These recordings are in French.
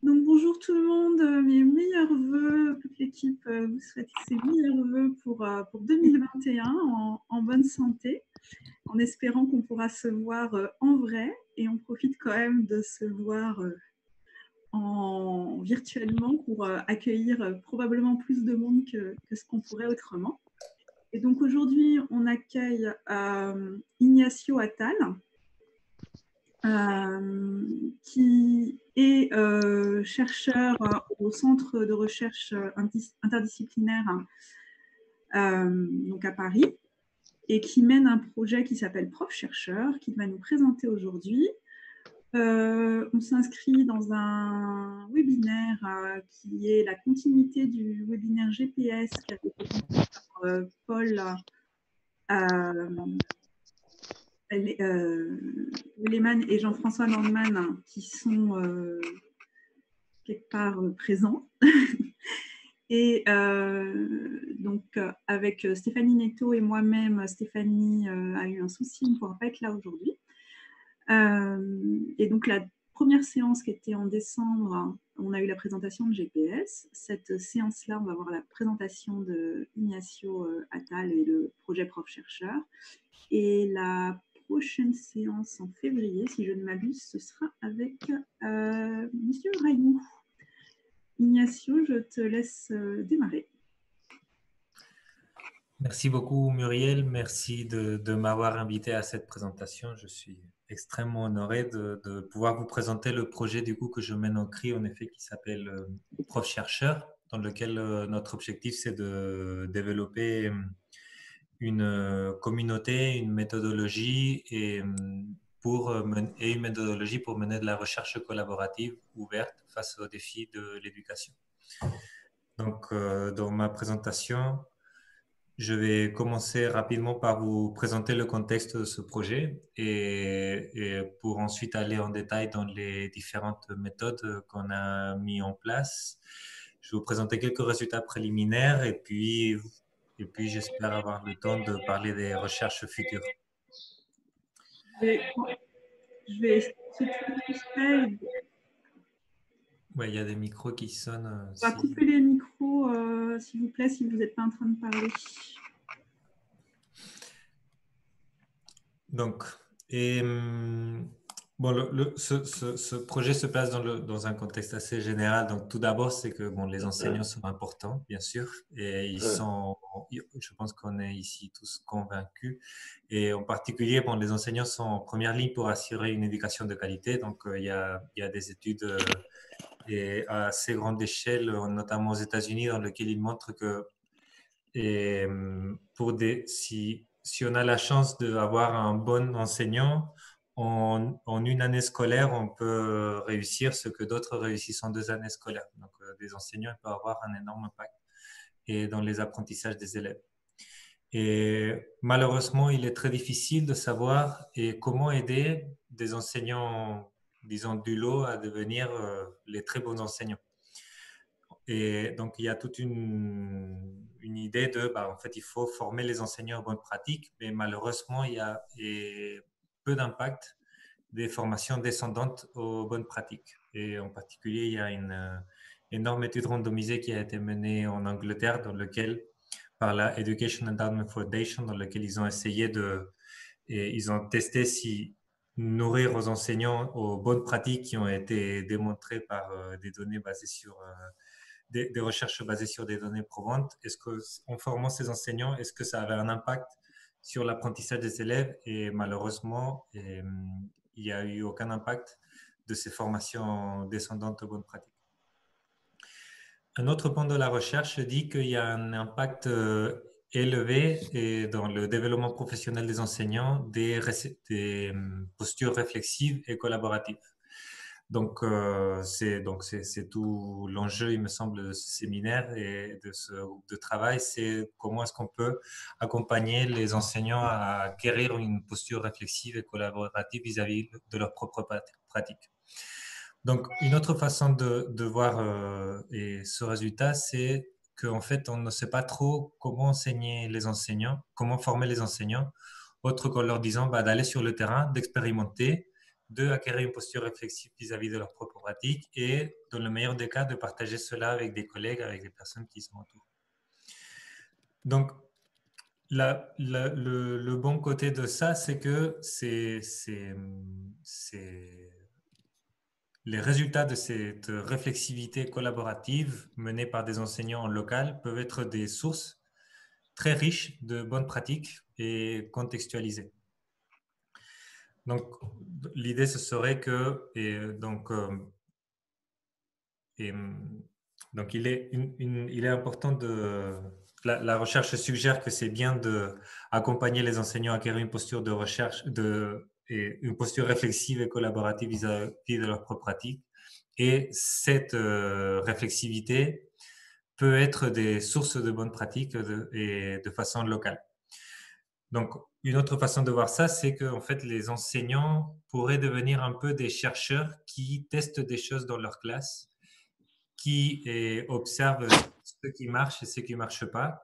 Donc bonjour tout le monde, mes meilleurs vœux, toute l'équipe vous souhaite ses meilleurs vœux pour 2021 en bonne santé, en espérant qu'on pourra se voir en vrai et on profite quand même de se voir virtuellement pour accueillir probablement plus de monde que ce qu'on pourrait autrement. Et donc aujourd'hui, on accueille Ignacio Attal, qui est chercheur au Centre de recherche interdisciplinaire donc à Paris, et qui mène un projet qui s'appelle Prof Chercheur, qu'il va nous présenter aujourd'hui. On s'inscrit dans un webinaire qui est la continuité du webinaire GPS qui a été présenté par Paul Lehmann et Jean-François Nordman, qui sont quelque part présents. Et donc, avec Stéphanie Netto et moi-même, Stéphanie a eu un souci, elle ne pourra pas être là aujourd'hui. Et donc, la première séance qui était en décembre, on a eu la présentation de GPS. Cette séance-là, on va voir la présentation de Ignacio Attal et le projet Prof Chercheur. Et la prochaine séance en février, si je ne m'abuse, ce sera avec Monsieur Rayou. Ignacio, je te laisse démarrer. Merci beaucoup Muriel, merci de m'avoir invité à cette présentation. Je suis extrêmement honoré de pouvoir vous présenter le projet du coup que je mène au CRI, en effet, qui s'appelle Prof Chercheur, dans lequel notre objectif c'est de développer une communauté, une méthodologie et une méthodologie pour mener de la recherche collaborative ouverte face aux défis de l'éducation. Donc, dans ma présentation, je vais commencer rapidement par vous présenter le contexte de ce projet et pour ensuite aller en détail dans les différentes méthodes qu'on a mis en place. Je vais vous présenter quelques résultats préliminaires et puis j'espère avoir le temps de parler des recherches futures. Je vais essayer. Ouais, il y a des micros qui sonnent. On va couper les micros, s'il vous plaît, si vous n'êtes pas en train de parler. Donc, bon, ce projet se place dans un contexte assez général. Donc, tout d'abord, c'est que bon, les enseignants sont importants, bien sûr, et je pense qu'on est ici tous convaincus. Et en particulier, bon, les enseignants sont en première ligne pour assurer une éducation de qualité. Donc, il y a des études à assez grande échelle, notamment aux États-Unis, dans lesquelles ils montrent que si on a la chance d'avoir un bon enseignant, en une année scolaire, on peut réussir ce que d'autres réussissent en 2 années scolaires. Donc, des enseignants peuvent avoir un énorme impact dans les apprentissages des élèves. Et malheureusement, il est très difficile de savoir comment aider des enseignants, disons, du lot à devenir les très bons enseignants. Et donc, il y a toute une idée en fait, il faut former les enseignants aux bonnes pratiques, mais malheureusement, il y a peu d'impact des formations descendantes aux bonnes pratiques. Et en particulier, il y a une énorme étude randomisée qui a été menée en Angleterre, par la Education Endowment Foundation, dans laquelle ils ont essayé ils ont testé si nourrir aux enseignants aux bonnes pratiques qui ont été démontrées par des données basées sur des recherches basées sur des données probantes. Est-ce qu'en formant ces enseignants, est-ce que ça avait un impact sur l'apprentissage des élèves? Et malheureusement, il n'y a eu aucun impact de ces formations descendantes aux bonnes pratiques. Un autre point de la recherche dit qu'il y a un impact élevé dans le développement professionnel des enseignants des postures réflexives et collaboratives. Donc, c'est tout l'enjeu, il me semble, de ce séminaire et de ce groupe de travail, c'est comment est-ce qu'on peut accompagner les enseignants à acquérir une posture réflexive et collaborative vis-à-vis de leurs propres pratiques. Donc, une autre façon de voir ce résultat, c'est qu'en fait, on ne sait pas trop comment enseigner les enseignants, comment former les enseignants, autre qu'en leur disant d'aller sur le terrain, d'expérimenter, 2, acquérir une posture réflexive vis-à-vis de leur propre pratique et, dans le meilleur des cas, de partager cela avec des collègues, avec des personnes qui sont autour. Donc, le bon côté de ça, c'est que les résultats de cette réflexivité collaborative menée par des enseignants en local peuvent être des sources très riches de bonnes pratiques et contextualisées. Donc, l'idée, ce serait que, donc il est important de... La recherche suggère que c'est bien d'accompagner les enseignants à acquérir une posture de recherche, et une posture réflexive et collaborative vis-à-vis de leur propre pratique. Et cette réflexivité peut être des sources de bonnes pratiques et de façon locale. Donc, une autre façon de voir ça, c'est que en fait, les enseignants pourraient devenir un peu des chercheurs qui testent des choses dans leur classe, qui observent ce qui marche et ce qui ne marche pas,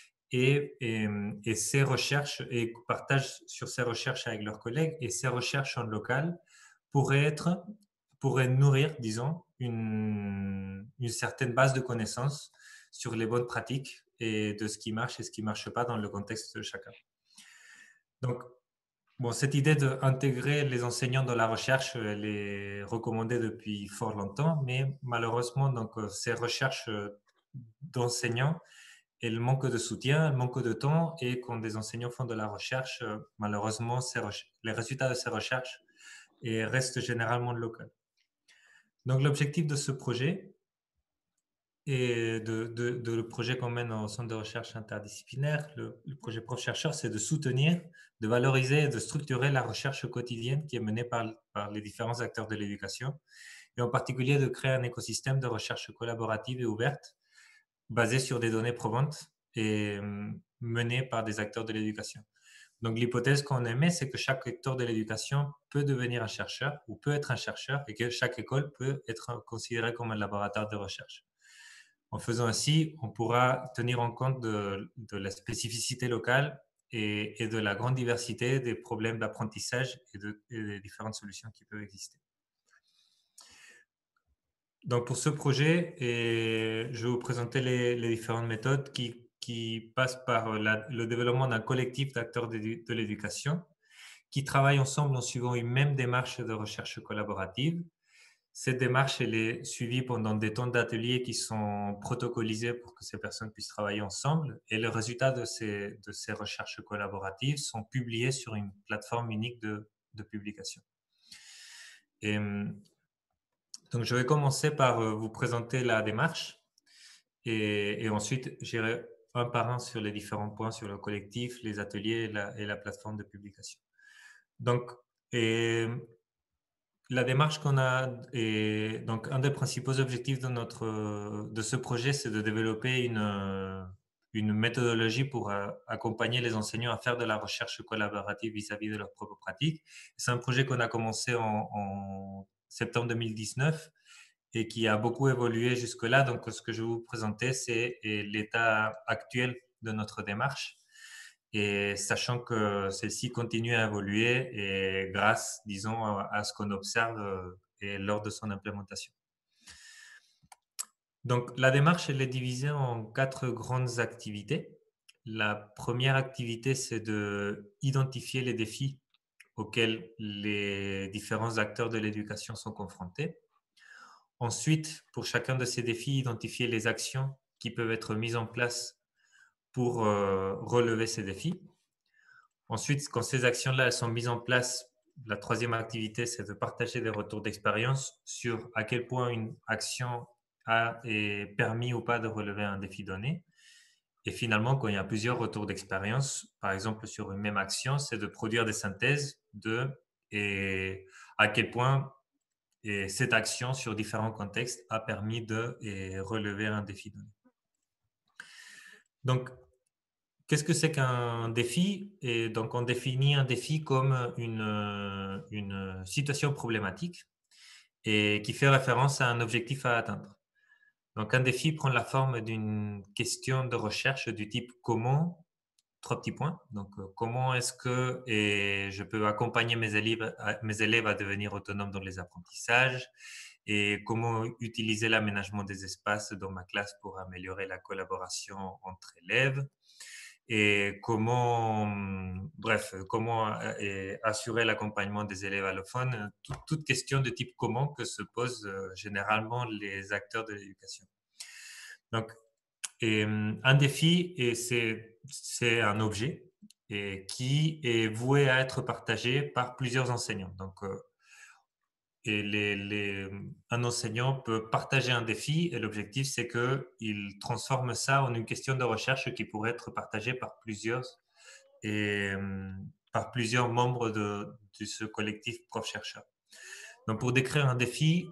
et ces recherches, et partagent sur ces recherches avec leurs collègues. Et ces recherches en local pourraient nourrir, disons, une certaine base de connaissances sur les bonnes pratiques et de ce qui marche et ce qui ne marche pas dans le contexte de chacun. Donc, bon, cette idée d'intégrer les enseignants dans la recherche, elle est recommandée depuis fort longtemps, mais malheureusement, donc, ces recherches d'enseignants, elles manquent de soutien, elles manquent de temps, et quand des enseignants font de la recherche, malheureusement, les résultats de ces recherches restent généralement locaux. Donc, l'objectif de ce projet, et le projet qu'on mène au centre de recherche interdisciplinaire, le projet Prof-Chercheur, c'est de soutenir, de valoriser et de structurer la recherche quotidienne qui est menée par les différents acteurs de l'éducation, et en particulier de créer un écosystème de recherche collaborative et ouverte basé sur des données probantes et menées par des acteurs de l'éducation. Donc, l'hypothèse qu'on émet, c'est que chaque acteur de l'éducation peut devenir un chercheur ou peut être un chercheur, et que chaque école peut être considérée comme un laboratoire de recherche. En faisant ainsi, on pourra tenir en compte de la spécificité locale et de la grande diversité des problèmes d'apprentissage et des différentes solutions qui peuvent exister. Donc, pour ce projet, je vais vous présenter les différentes méthodes qui passent par le développement d'un collectif d'acteurs de l'éducation qui travaillent ensemble en suivant une même démarche de recherche collaborative. Cette démarche, elle est suivie pendant des temps d'ateliers qui sont protocolisés pour que ces personnes puissent travailler ensemble. Et les résultats de ces recherches collaboratives sont publiés sur une plateforme unique de publication. Et donc, je vais commencer par vous présenter la démarche, et ensuite, j'irai un par un sur les différents points, sur le collectif, les ateliers et la plateforme de publication. Donc, la démarche qu'on a, et donc un des principaux objectifs de ce projet, c'est de développer une méthodologie pour accompagner les enseignants à faire de la recherche collaborative vis-à-vis de leurs propres pratiques. C'est un projet qu'on a commencé en septembre 2019 et qui a beaucoup évolué jusque-là. Donc, ce que je vais vous présenter, c'est l'état actuel de notre démarche, et sachant que celle-ci continue à évoluer et grâce, disons, à ce qu'on observe et lors de son implémentation. Donc, la démarche, elle est divisée en 4 grandes activités. La première activité, c'est d'identifier les défis auxquels les différents acteurs de l'éducation sont confrontés. Ensuite, pour chacun de ces défis, identifier les actions qui peuvent être mises en place pour relever ces défis. Ensuite, quand ces actions-là sont mises en place, la troisième activité, c'est de partager des retours d'expérience sur à quel point une action a permis ou pas de relever un défi donné. Et finalement, quand il y a plusieurs retours d'expérience, par exemple sur une même action, c'est de produire des synthèses et à quel point cette action sur différents contextes a permis de relever un défi donné. Donc, qu'est-ce que c'est qu'un défi? Et donc, on définit un défi comme une situation problématique et qui fait référence à un objectif à atteindre. Donc, un défi prend la forme d'une question de recherche du type comment trois petits points. Donc, comment est-ce que je peux accompagner mes élèves à devenir autonomes dans les apprentissages et comment utiliser l'aménagement des espaces dans ma classe pour améliorer la collaboration entre élèves et comment assurer l'accompagnement des élèves allophones, toute question de type comment que se posent généralement les acteurs de l'éducation. Donc, un défi, et c'est un objet et qui est voué à être partagé par plusieurs enseignants. Donc, un enseignant peut partager un défi et l'objectif, c'est qu'il transforme ça en une question de recherche qui pourrait être partagée par plusieurs membres de ce collectif prof-chercheur. Donc, pour décrire un défi,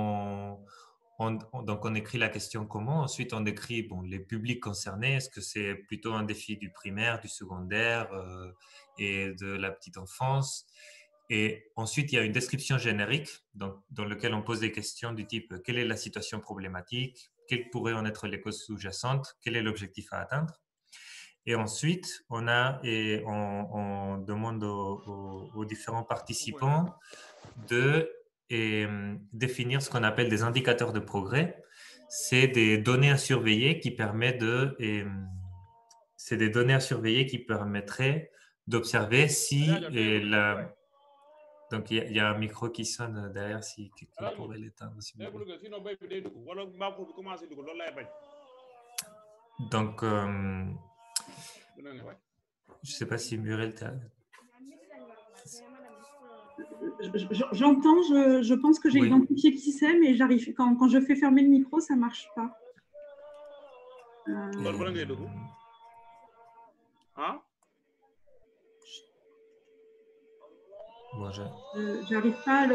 donc on écrit la question comment, ensuite on décrit les publics concernés, est-ce que c'est plutôt un défi du primaire, du secondaire et de la petite enfance, et ensuite il y a une description générique dans laquelle on pose des questions du type quelle est la situation problématique, quelles pourraient en être les causes sous-jacentes, quel est l'objectif à atteindre, et ensuite on demande aux différents participants de définir ce qu'on appelle des indicateurs de progrès. C'est des données à surveiller qui permettraient d'observer si donc il y a un micro qui sonne derrière, si quelqu'un pourrait l'éteindre. Donc je ne sais pas si Muriel J'entends, je pense que j'ai identifié qui c'est, mais j'arrive quand je fais fermer le micro, ça ne marche pas. J'arrive pas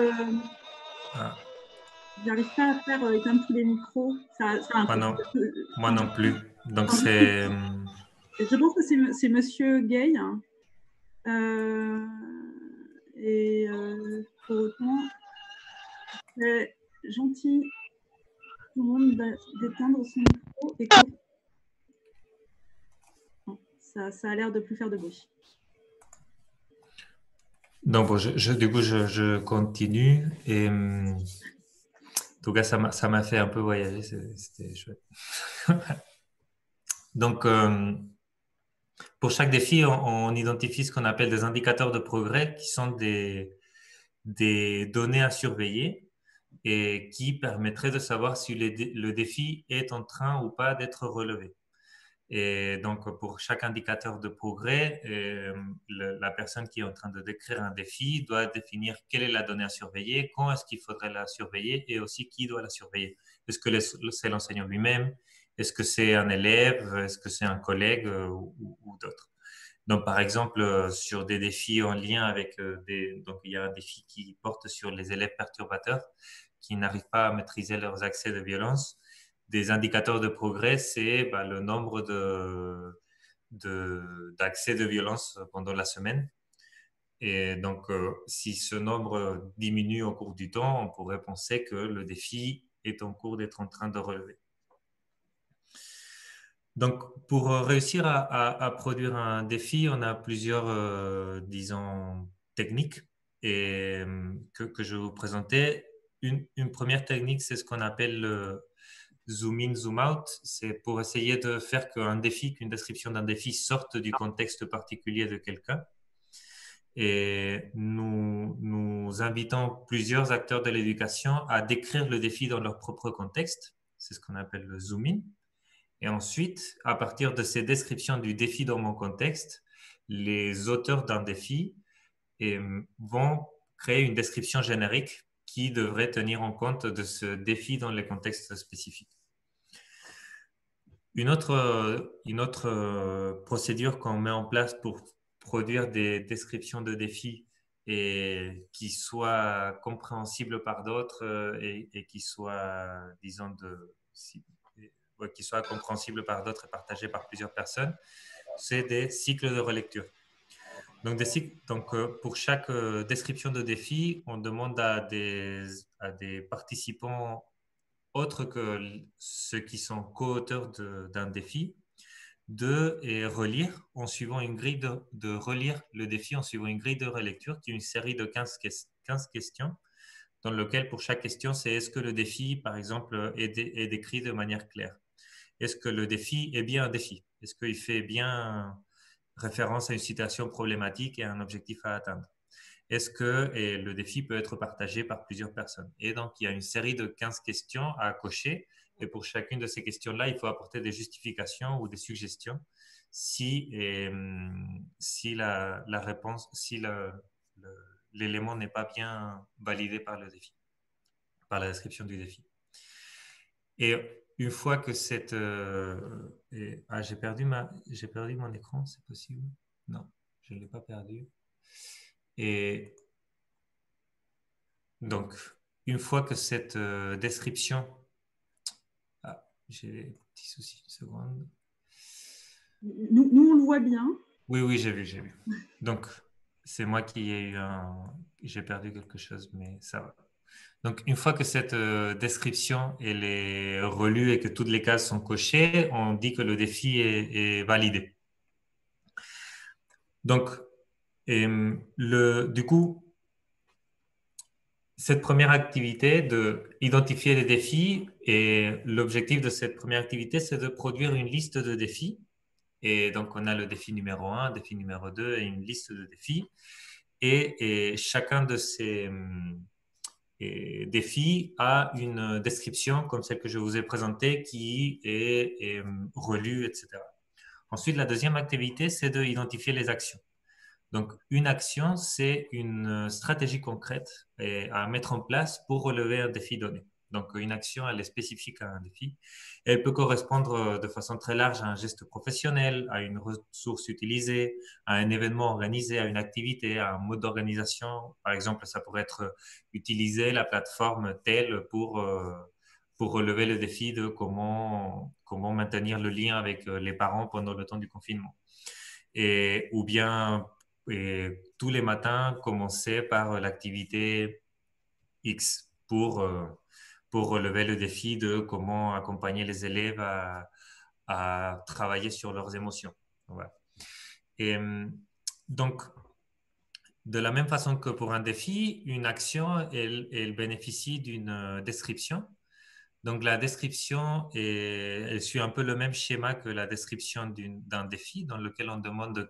à faire éteindre tous les micros. Moi non plus. Donc c'est. Je pense que c'est Monsieur Gay. Et pour autant, c'est gentil tout le monde d'éteindre son micro et que ça a l'air de plus faire de bruit. Donc du coup je continue et en tout cas ça m'a fait un peu voyager, c'était chouette. Donc pour chaque défi, on identifie ce qu'on appelle des indicateurs de progrès qui sont des données à surveiller et qui permettraient de savoir si le défi est en train ou pas d'être relevé. Et donc, pour chaque indicateur de progrès, la personne qui est en train de décrire un défi doit définir quelle est la donnée à surveiller, quand est-ce qu'il faudrait la surveiller et aussi qui doit la surveiller. Est-ce que c'est l'enseignant lui-même? Est-ce que c'est un élève? Est-ce que c'est un collègue ou d'autres? Donc, par exemple, sur des défis en lien avec donc il y a un défi qui porte sur les élèves perturbateurs qui n'arrivent pas à maîtriser leurs accès de violence. Des indicateurs de progrès, c'est le nombre d'accès de violence pendant la semaine. Et donc, si ce nombre diminue au cours du temps, on pourrait penser que le défi est en cours d'être en train de relever. Donc, pour réussir à produire un défi, on a plusieurs, disons, techniques et, que je vais vous présenter. Une première technique, c'est ce qu'on appelle le zoom in, zoom out. C'est pour essayer de faire qu'une description d'un défi sorte du contexte particulier de quelqu'un. Et nous invitons plusieurs acteurs de l'éducation à décrire le défi dans leur propre contexte. C'est ce qu'on appelle le zoom in. Et ensuite, à partir de ces descriptions du défi dans mon contexte, les auteurs d'un défi vont créer une description générique qui devrait tenir en compte de ce défi dans les contextes spécifiques. Une autre procédure qu'on met en place pour produire des descriptions de défis et qui soient compréhensibles par d'autres et qui soient, disons, qui soient compréhensibles par d'autres et partagées par plusieurs personnes, c'est des cycles de relecture. Donc, pour chaque description de défi, on demande à des participants autres que ceux qui sont co-auteurs d'un défi Deux, et relire en suivant une grille de relire le défi en suivant une grille de relecture qui est une série de 15 questions dans lequel pour chaque question, c'est est-ce que le défi, par exemple, est décrit de manière claire? Est-ce que le défi est bien un défi? Est-ce qu'il fait bien référence à une situation problématique et à un objectif à atteindre? Est-ce que le défi peut être partagé par plusieurs personnes? Et donc, il y a une série de 15 questions à cocher. Et pour chacune de ces questions-là, il faut apporter des justifications ou des suggestions si, si la réponse, si l'élément n'est pas bien validé par le défi, par la description du défi. Et une fois que cette... j'ai perdu mon écran, c'est possible? Non, je ne l'ai pas perdu. Et donc, une fois que cette description... Ah, j'ai des petits soucis, une seconde. Nous, on le voit bien. Oui, oui, j'ai vu. Donc, c'est moi qui ai eu un... J'ai perdu quelque chose, mais ça va. Donc, une fois que cette description elle est relue et que toutes les cases sont cochées, on dit que le défi est validé. Donc, du coup, cette première activité de identifier les défis et l'objectif de cette première activité, c'est de produire une liste de défis. Et donc, on a le défi numéro 1, défi numéro 2 et une liste de défis. Et chacun de ces défis a une description comme celle que je vous ai présentée qui est relue, etc. Ensuite, la deuxième activité, c'est d'identifier les actions. Donc, une action, c'est une stratégie concrète à mettre en place pour relever un défi donné. Donc, une action, elle est spécifique à un défi. Elle peut correspondre de façon très large à un geste professionnel, à une ressource utilisée, à un événement organisé, à une activité, à un mode d'organisation. Par exemple, ça pourrait être utiliser la plateforme telle pour relever le défi de comment maintenir le lien avec les parents pendant le temps du confinement. Ou bien tous les matins commencer par l'activité X pour relever le défi de comment accompagner les élèves à travailler sur leurs émotions. Voilà. Et donc, de la même façon que pour un défi, une action, elle bénéficie d'une description. Donc, la description, elle suit un peu le même schéma que la description d'un défi dans lequel on demande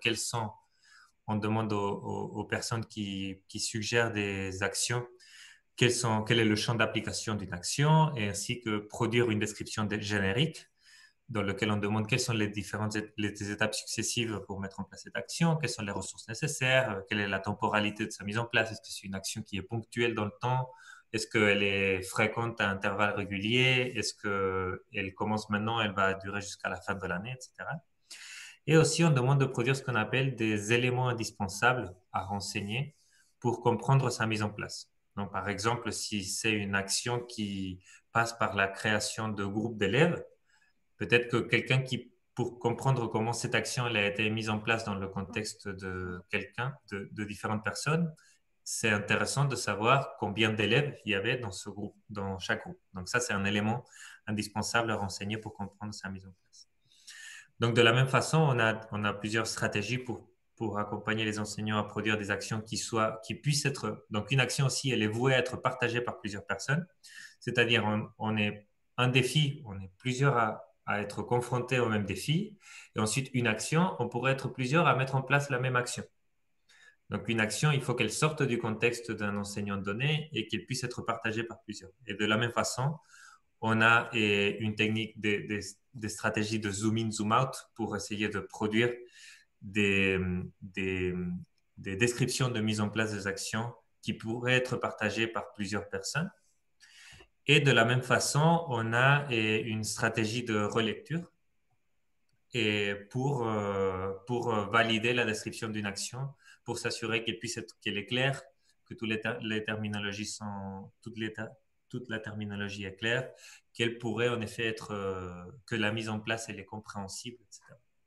on demande aux personnes qui suggèrent des actions quel est le champ d'application d'une action et ainsi que produire une description générique dans lequel on demande quelles sont les étapes successives pour mettre en place cette action, quelles sont les ressources nécessaires, quelle est la temporalité de sa mise en place, est-ce que c'est une action qui est ponctuelle dans le temps, est-ce qu'elle est fréquente à intervalles réguliers, est-ce qu'elle commence maintenant, elle va durer jusqu'à la fin de l'année, etc. Et aussi, on demande de produire ce qu'on appelle des éléments indispensables à renseigner pour comprendre sa mise en place. Donc, par exemple, si c'est une action qui passe par la création de groupes d'élèves, peut-être que quelqu'un pour comprendre comment cette action elle a été mise en place dans le contexte de quelqu'un, de différentes personnes, c'est intéressant de savoir combien d'élèves il y avait dans ce groupe, dans chaque groupe. Donc ça, c'est un élément indispensable à renseigner pour comprendre sa mise en place. Donc de la même façon, on a plusieurs stratégies pour accompagner les enseignants à produire des actions qui puissent être... Donc une action aussi, elle est vouée à être partagée par plusieurs personnes. C'est-à-dire, on est un défi, on est plusieurs à être confrontés au même défi. Et ensuite, une action, on pourrait être plusieurs à mettre en place la même action. Donc, une action, il faut qu'elle sorte du contexte d'un enseignant donné et qu'elle puisse être partagée par plusieurs. Et de la même façon, on a une technique des stratégies de zoom in, zoom out pour essayer de produire des, des, des descriptions de mise en place des actions qui pourraient être partagées par plusieurs personnes. Et de la même façon, on a une stratégie de relecture et pour valider la description d'une action, pour s'assurer qu'elle est claire, que les terminologies toute la terminologie est claire, qu'elle pourrait en effet être, que la mise en place elle est compréhensible, etc.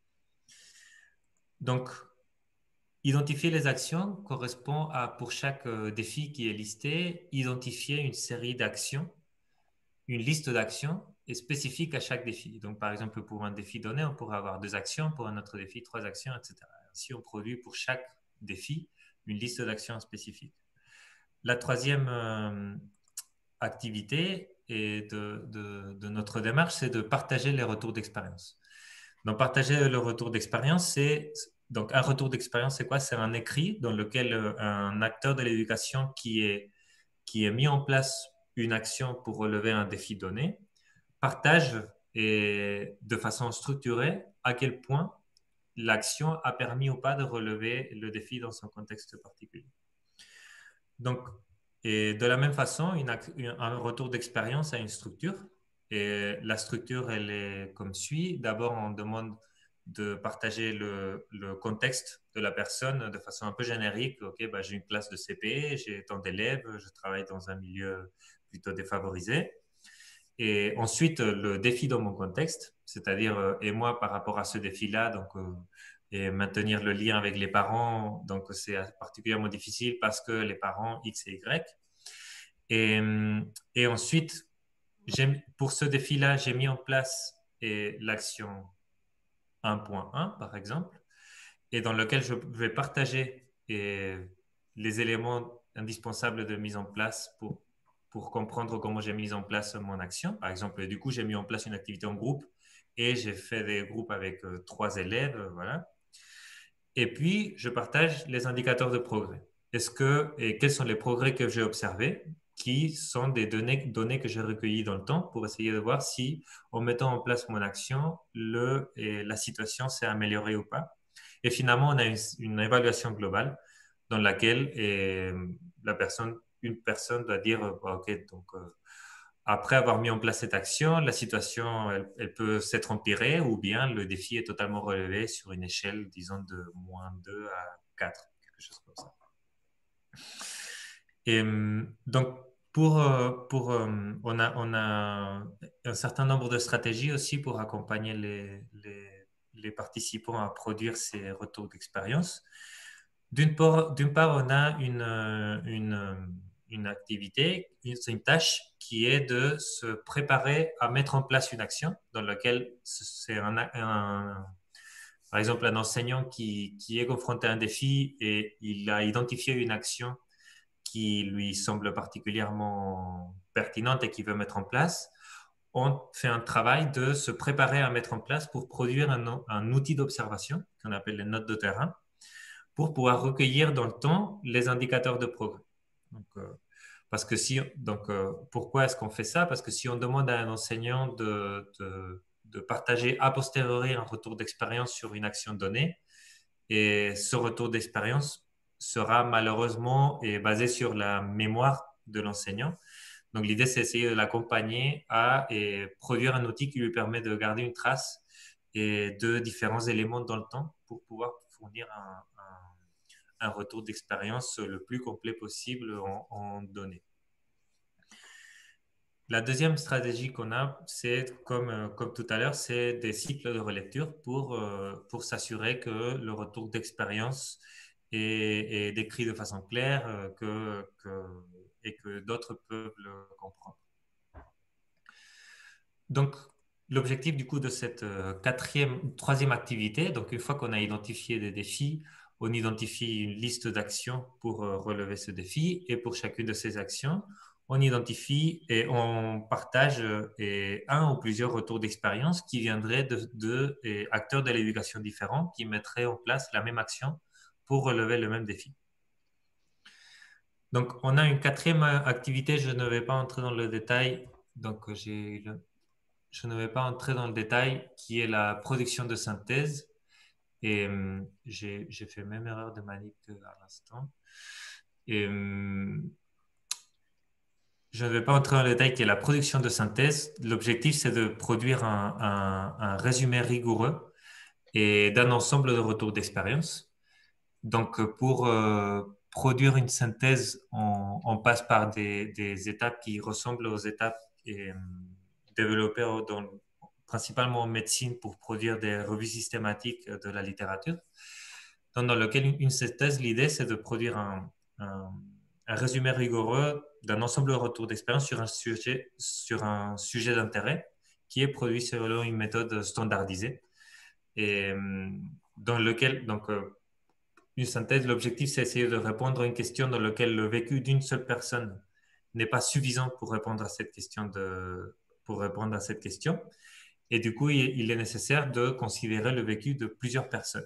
Donc, identifier les actions correspond à, pour chaque défi qui est listé, identifier une série d'actions, une liste d'actions est spécifique à chaque défi. Donc, par exemple, pour un défi donné, on pourrait avoir 2 actions, pour un autre défi, 3 actions, etc. Ainsi, on produit pour chaque défi une liste d'actions spécifiques. La troisième activité de notre démarche, c'est de partager les retours d'expérience. Donc, partager le retour d'expérience, donc un retour d'expérience, c'est quoi? C'est un écrit dans lequel un acteur de l'éducation qui est mis en place une action pour relever un défi donné partage et de façon structurée à quel point l'action a permis ou pas de relever le défi dans son contexte particulier. Donc, et de la même façon, un retour d'expérience a une structure. Et la structure, elle est comme suit. D'abord, on demande de partager le contexte de la personne de façon un peu générique. OK, bah, j'ai une classe de CP, j'ai tant d'élèves, je travaille dans un milieu plutôt défavorisé. Et ensuite, le défi dans mon contexte, c'est-à-dire, et moi par rapport à ce défi-là, donc, et maintenir le lien avec les parents, donc c'est particulièrement difficile parce que les parents X et Y. Et, et ensuite, pour ce défi-là, j'ai mis en place l'action 1.1, par exemple, et dans lequel je vais partager les éléments indispensables de mise en place pour comprendre comment j'ai mis en place mon action. Par exemple, du coup, j'ai mis en place une activité en groupe et j'ai fait des groupes avec 3 élèves, voilà. Et puis, je partage les indicateurs de progrès. Et quels sont les progrès que j'ai observés, qui sont des données que j'ai recueillies dans le temps pour essayer de voir si, en mettant en place mon action, la situation s'est améliorée ou pas. Et finalement, on a une évaluation globale dans laquelle une personne doit dire, OK, donc après avoir mis en place cette action, la situation, elle peut s'être empirée ou bien le défi est totalement relevé sur une échelle, disons, de -2 à 4, quelque chose comme ça. Et donc, on a un certain nombre de stratégies aussi pour accompagner les participants à produire ces retours d'expérience. D'une part, on a une activité, une tâche qui est de se préparer à mettre en place une action dans laquelle c'est par exemple un enseignant qui est confronté à un défi et il a identifié une action qui lui semble particulièrement pertinente et qu'il veut mettre en place. On fait un travail de se préparer à mettre en place pour produire un outil d'observation qu'on appelle les notes de terrain pour pouvoir recueillir dans le temps les indicateurs de progrès. Donc, parce que pourquoi est-ce qu'on fait ça? Parce que si on demande à un enseignant de partager a posteriori un retour d'expérience sur une action donnée, et ce retour d'expérience sera malheureusement basé sur la mémoire de l'enseignant. Donc l'idée, c'est d'essayer de l'accompagner à produire un outil qui lui permet de garder une trace de différents éléments dans le temps pour pouvoir fournir un retour d'expérience le plus complet possible en données. La deuxième stratégie qu'on a, c'est comme tout à l'heure, c'est des cycles de relecture pour s'assurer que le retour d'expérience est décrit de façon claire et que d'autres peuvent le comprendre. Donc, l'objectif du coup de cette troisième activité, donc une fois qu'on a identifié des défis, on identifie une liste d'actions pour relever ce défi et pour chacune de ces actions, on identifie et on partage un ou plusieurs retours d'expérience qui viendraient acteurs de l'éducation différents qui mettraient en place la même action pour relever le même défi. Donc, on a une quatrième activité, je ne vais pas entrer dans le détail, donc je ne vais pas entrer dans le détail, qui est la production de synthèse. Et j'ai fait même erreur de manip à l'instant. Et je ne vais pas entrer dans le détail, qui est la production de synthèse. L'objectif, c'est de produire un résumé rigoureux et d'un ensemble de retours d'expérience. Donc, pour produire une synthèse, on passe par des étapes qui ressemblent aux étapes développées principalement en médecine pour produire des revues systématiques de la littérature. Dans lequel une synthèse, l'idée, c'est de produire un résumé rigoureux d'un ensemble de retours d'expérience sur un sujet d'intérêt qui est produit selon une méthode standardisée et dans lequel, donc, une synthèse, l'objectif, c'est essayer de répondre à une question dans laquelle le vécu d'une seule personne n'est pas suffisant pour répondre à cette question Et du coup, il est nécessaire de considérer le vécu de plusieurs personnes.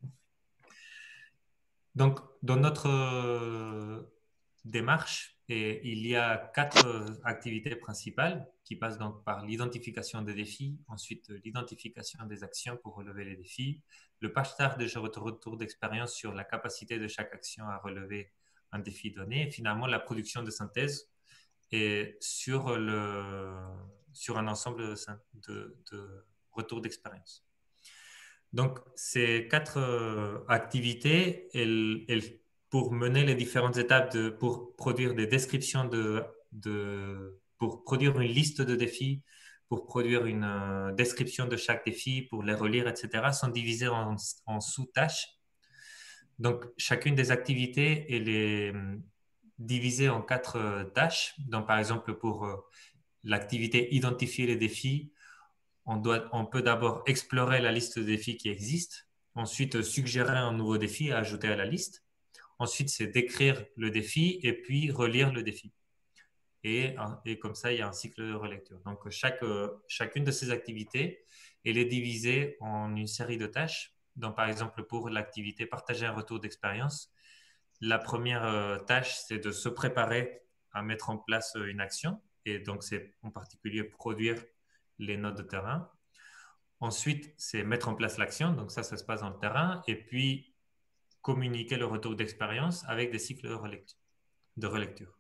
Donc, dans notre démarche, il y a 4 activités principales qui passent donc par l'identification des défis, ensuite l'identification des actions pour relever les défis, le partage de retour d'expérience sur la capacité de chaque action à relever un défi donné, et finalement la production de synthèse et sur un ensemble de retours d'expérience. Donc, ces 4 activités, pour mener les différentes étapes, pour produire des descriptions pour produire une liste de défis, pour produire une description de chaque défi, pour les relire, etc., sont divisées en sous-tâches. Donc, chacune des activités, elle est divisée en 4 tâches. Donc, par exemple, pour l'activité identifier les défis, on peut d'abord explorer la liste de défis qui existent, ensuite suggérer un nouveau défi à ajouter à la liste. Ensuite, c'est d'écrire le défi et puis relire le défi. Et comme ça, il y a un cycle de relecture. Donc, chacune de ces activités, elle est divisée en une série de tâches. Donc, par exemple, pour l'activité partager un retour d'expérience, la première tâche, c'est de se préparer à mettre en place une action. Et donc, c'est en particulier produire les notes de terrain. Ensuite, c'est mettre en place l'action. Donc, ça se passe dans le terrain. Et puis, communiquer le retour d'expérience avec des cycles de relecture.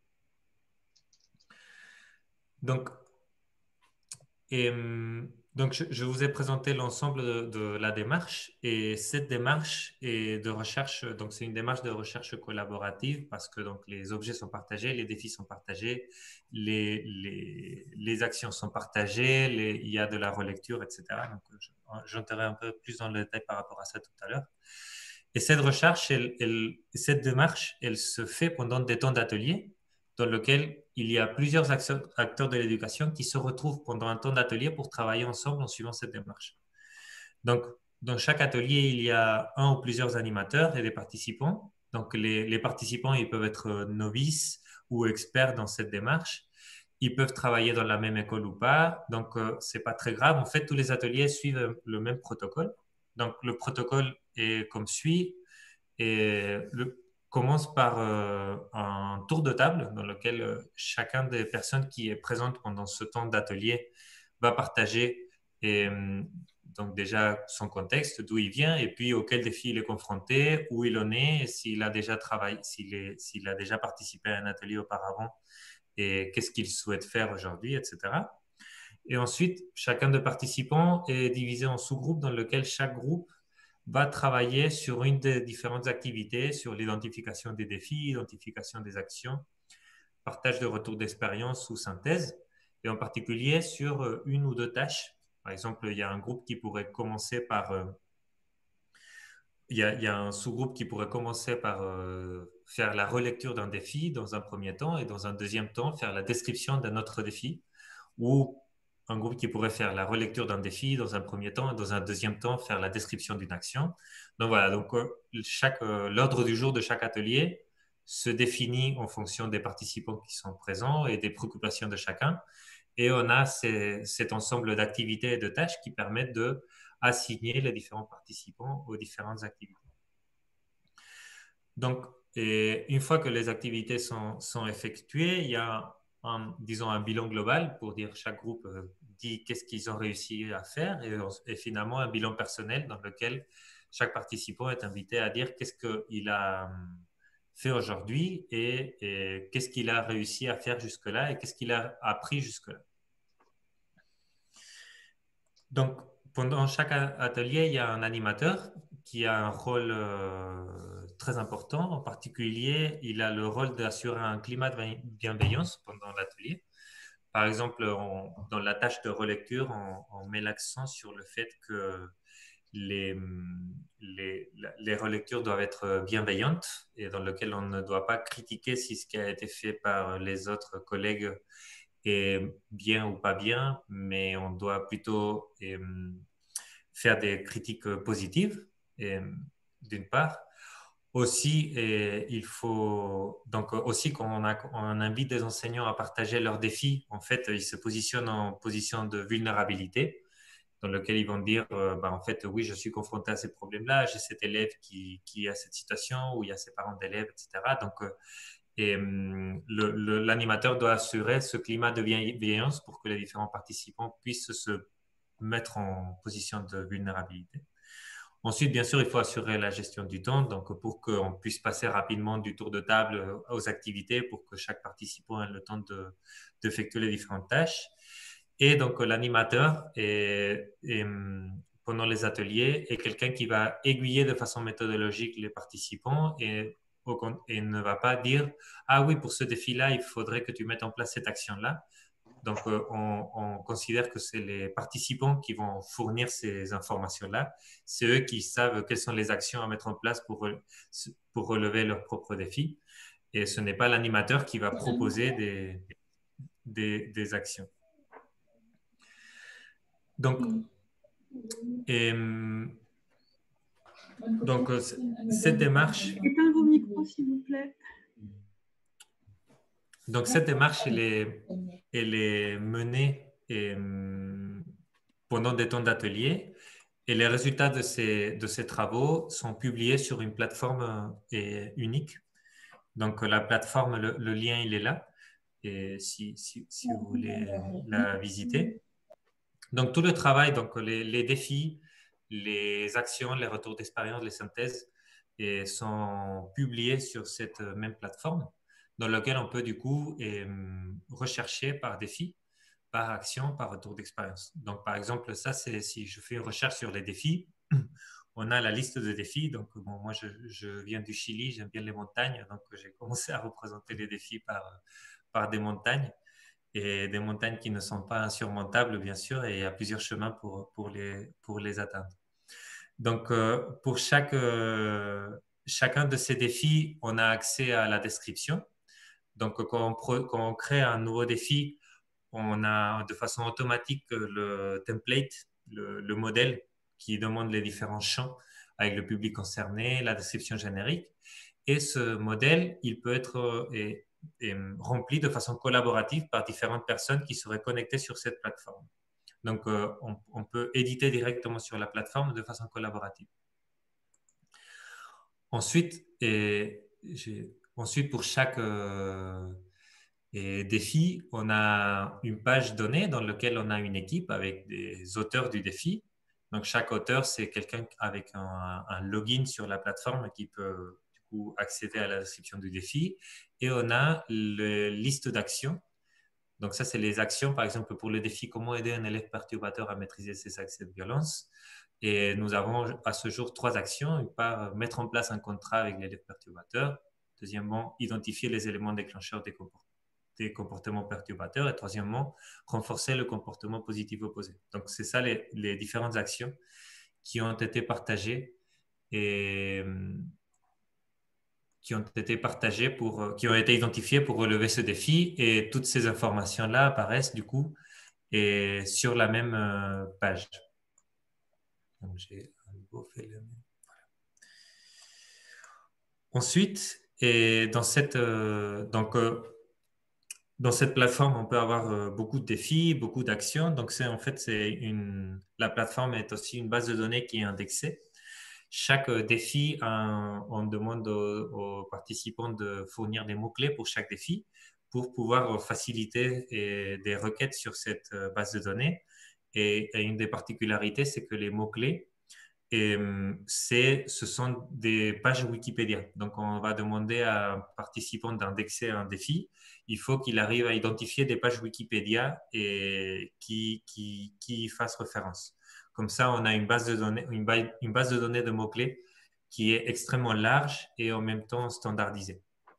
Donc, je vous ai présenté l'ensemble de la démarche et cette démarche est de recherche, donc c'est une démarche de recherche collaborative parce que donc, les objets sont partagés, les défis sont partagés, les actions sont partagées, il y a de la relecture, etc. Donc, j'entrerai un peu plus dans le détail par rapport à ça tout à l'heure. Et cette recherche, cette démarche, elle se fait pendant des temps d'atelier dans lequel il y a plusieurs acteurs de l'éducation qui se retrouvent pendant un temps d'atelier pour travailler ensemble en suivant cette démarche. Donc, dans chaque atelier, il y a un ou plusieurs animateurs et des participants. Donc, les participants, ils peuvent être novices ou experts dans cette démarche. Ils peuvent travailler dans la même école ou pas. Donc, ce n'est pas très grave. En fait, tous les ateliers suivent le même protocole. Donc, le protocole est comme suit. Et commence par un tour de table dans lequel chacun des personnes qui est présente pendant ce temps d'atelier va partager donc déjà son contexte, d'où il vient et puis auquel défi il est confronté, où il en est, s'il a déjà travaillé, s'il a déjà participé à un atelier auparavant et qu'est-ce qu'il souhaite faire aujourd'hui, etc. Et ensuite, chacun des participants est divisé en sous-groupes dans lequel chaque groupe va travailler sur une des différentes activités, sur l'identification des défis, identification des actions, partage de retours d'expérience ou synthèse, et en particulier sur une ou deux tâches. Par exemple, il y a un groupe qui pourrait commencer par... il y a un sous-groupe qui pourrait commencer par faire la relecture d'un défi dans un premier temps et dans un deuxième temps faire la description d'un autre défi ou un groupe qui pourrait faire la relecture d'un défi dans un premier temps et dans un deuxième temps faire la description d'une action. Donc voilà, donc l'ordre du jour de chaque atelier se définit en fonction des participants qui sont présents et des préoccupations de chacun. Et on a cet ensemble d'activités et de tâches qui permettent de assigner les différents participants aux différentes activités. Donc, une fois que les activités sont effectuées, il y a disons un bilan global pour dire chaque groupe dit qu'est-ce qu'ils ont réussi à faire et finalement un bilan personnel dans lequel chaque participant est invité à dire qu'est-ce qu'il a fait aujourd'hui et qu'est-ce qu'il a réussi à faire jusque-là et qu'est-ce qu'il a appris jusque-là. Donc, pendant chaque atelier, il y a un animateur qui a un rôle très important. En particulier, il a le rôle d'assurer un climat de bienveillance pendant l'atelier. Par exemple, dans la tâche de relecture, on met l'accent sur le fait que les relectures doivent être bienveillantes et dans lequel on ne doit pas critiquer si ce qui a été fait par les autres collègues est bien ou pas bien, mais on doit plutôt faire des critiques positives, d'une part. Aussi, il faut donc aussi quand on invite des enseignants à partager leurs défis, en fait, ils se positionnent en position de vulnérabilité, dans lequel ils vont dire, en fait, oui, je suis confronté à ces problèmes-là, j'ai cet élève qui a cette situation, ou il y a ses parents d'élèves, etc. Donc, l'animateur doit assurer ce climat de bienveillance pour que les différents participants puissent se mettre en position de vulnérabilité. Ensuite, bien sûr, il faut assurer la gestion du temps, donc pour qu'on puisse passer rapidement du tour de table aux activités, pour que chaque participant ait le temps d'effectuer les différentes tâches. Et donc, l'animateur, pendant les ateliers, est quelqu'un qui va aiguiller de façon méthodologique les participants et ne va pas dire, ah oui, pour ce défi-là, il faudrait que tu mettes en place cette action-là. Donc, on considère que c'est les participants qui vont fournir ces informations-là. C'est eux qui savent quelles sont les actions à mettre en place pour relever leurs propres défis. Et ce n'est pas l'animateur qui va proposer des actions. Donc, cette démarche... Éteins vos micros, s'il vous plaît. Donc, cette démarche, elle est menée pendant des temps d'atelier, et les résultats de ces travaux sont publiés sur une plateforme unique. Donc, la plateforme, le lien, il est là, et si vous voulez la visiter. Donc, tout le travail, donc les défis, les actions, les retours d'expérience, les synthèses, sont publiés sur cette même plateforme, dans laquelle on peut du coup rechercher par défi, par action, par retour d'expérience. Donc, par exemple, ça, c'est si je fais une recherche sur les défis, on a la liste de défis. Donc, bon, moi, je viens du Chili, j'aime bien les montagnes, donc j'ai commencé à représenter les défis par des montagnes, et des montagnes qui ne sont pas insurmontables, bien sûr, et il y a plusieurs chemins pour les atteindre. Donc, pour chacun de ces défis, on a accès à la description. Donc, quand on crée un nouveau défi, on a de façon automatique le template, le modèle qui demande les différents champs avec le public concerné, la description générique. Et ce modèle, il peut être rempli de façon collaborative par différentes personnes qui seraient connectées sur cette plateforme. Donc, on peut éditer directement sur la plateforme de façon collaborative. Ensuite, pour chaque défi, on a une page donnée dans laquelle on a une équipe avec des auteurs du défi. Donc, chaque auteur, c'est quelqu'un avec un login sur la plateforme qui peut du coup accéder à la description du défi. Et on a la liste d'actions. Donc, ça, c'est les actions, par exemple, pour le défi « Comment aider un élève perturbateur à maîtriser ses accès de violence ». Et nous avons à ce jour 3 actions. Une part, mettre en place un contrat avec l'élève perturbateur. Deuxièmement, identifier les éléments déclencheurs des comportements perturbateurs. Et troisièmement, renforcer le comportement positif opposé. Donc, c'est ça les différentes actions qui ont été partagées qui ont été identifiées pour relever ce défi. Et toutes ces informations-là apparaissent du coup sur la même page. Donc, j'ai à nouveau fait le même. Voilà. Ensuite, dans cette plateforme, on peut avoir beaucoup de défis, beaucoup d'actions. Donc, la plateforme est aussi une base de données qui est indexée. Chaque défi, on demande aux participants de fournir des mots-clés pour chaque défi pour pouvoir faciliter des requêtes sur cette base de données. Et une des particularités, c'est que les mots-clés, ce sont des pages Wikipédia. Donc, on va demander à un participant d'indexer un défi. Il faut qu'il arrive à identifier des pages Wikipédia qui fassent référence. Comme ça, on a une base de données de mots-clés qui est extrêmement large et en même temps standardisée.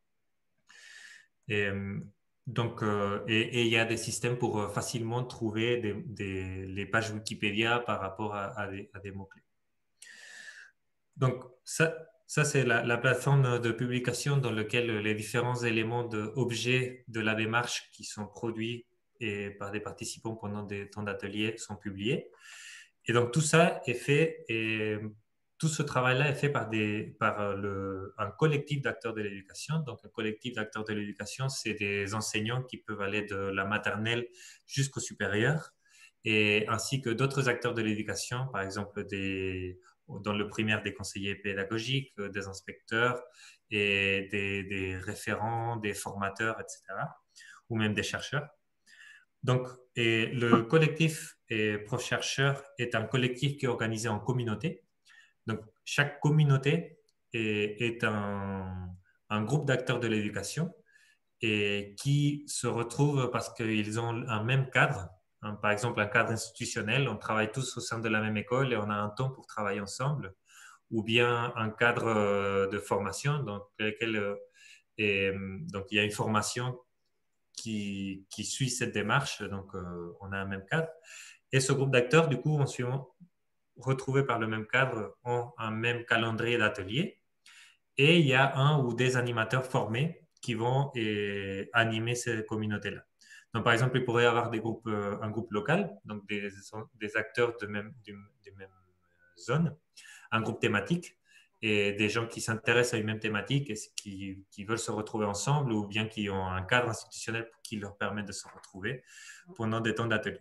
Et il y a des systèmes pour facilement trouver les pages Wikipédia par rapport à des mots-clés. Donc, ça c'est la plateforme de publication dans laquelle les différents éléments d'objets de la démarche qui sont produits et par des participants pendant des temps d'atelier sont publiés. Et donc tout ça est fait et tout ce travail-là est fait par un collectif d'acteurs de l'éducation. Donc un collectif d'acteurs de l'éducation, c'est des enseignants qui peuvent aller de la maternelle jusqu'au supérieur, et ainsi que d'autres acteurs de l'éducation, par exemple dans le primaire des conseillers pédagogiques, des inspecteurs et des référents, des formateurs, etc., ou même des chercheurs. Donc, et le collectif Prof-Chercheurs est un collectif qui est organisé en communauté. Donc, chaque communauté est un groupe d'acteurs de l'éducation et qui se retrouvent parce qu'ils ont un même cadre. Par exemple, un cadre institutionnel, on travaille tous au sein de la même école et on a un temps pour travailler ensemble, ou bien un cadre de formation dans lequel donc il y a une formation qui suit cette démarche, donc on a un même cadre. Et ce groupe d'acteurs, du coup, on s'est retrouvés par le même cadre, ont un même calendrier d'atelier, et il y a un ou des animateurs formés qui vont animer ces communautés-là. Donc, par exemple, il pourrait y avoir un groupe local, donc des acteurs de même zone, un groupe thématique, et des gens qui s'intéressent à une même thématique et qui veulent se retrouver ensemble, ou bien qui ont un cadre institutionnel qui leur permet de se retrouver pendant des temps d'atelier.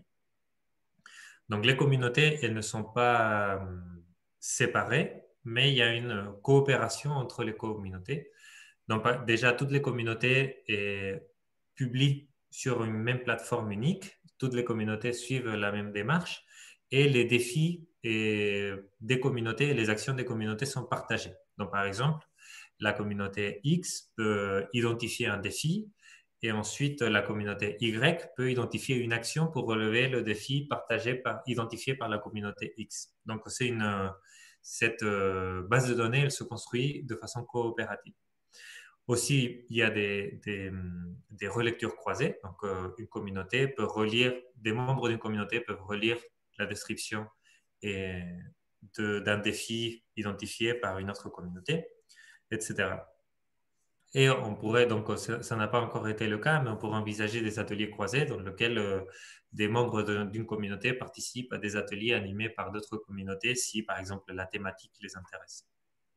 Donc les communautés, elles ne sont pas séparées, mais il y a une coopération entre les communautés. Donc déjà, toutes les communautés publient sur une même plateforme unique. Toutes les communautés suivent la même démarche et les défis des communautés et les actions des communautés sont partagées. Donc par exemple, la communauté X peut identifier un défi et ensuite la communauté Y peut identifier une action pour relever le défi identifié par la communauté X. Donc cette base de données, elle se construit de façon coopérative. Aussi, il y a des relectures croisées. Donc, des membres d'une communauté peuvent relire la description d'un défi identifié par une autre communauté, etc. Et on pourrait, donc ça n'a pas encore été le cas, mais on pourrait envisager des ateliers croisés dans lesquels des membres d'une communauté participent à des ateliers animés par d'autres communautés si, par exemple, la thématique les intéresse.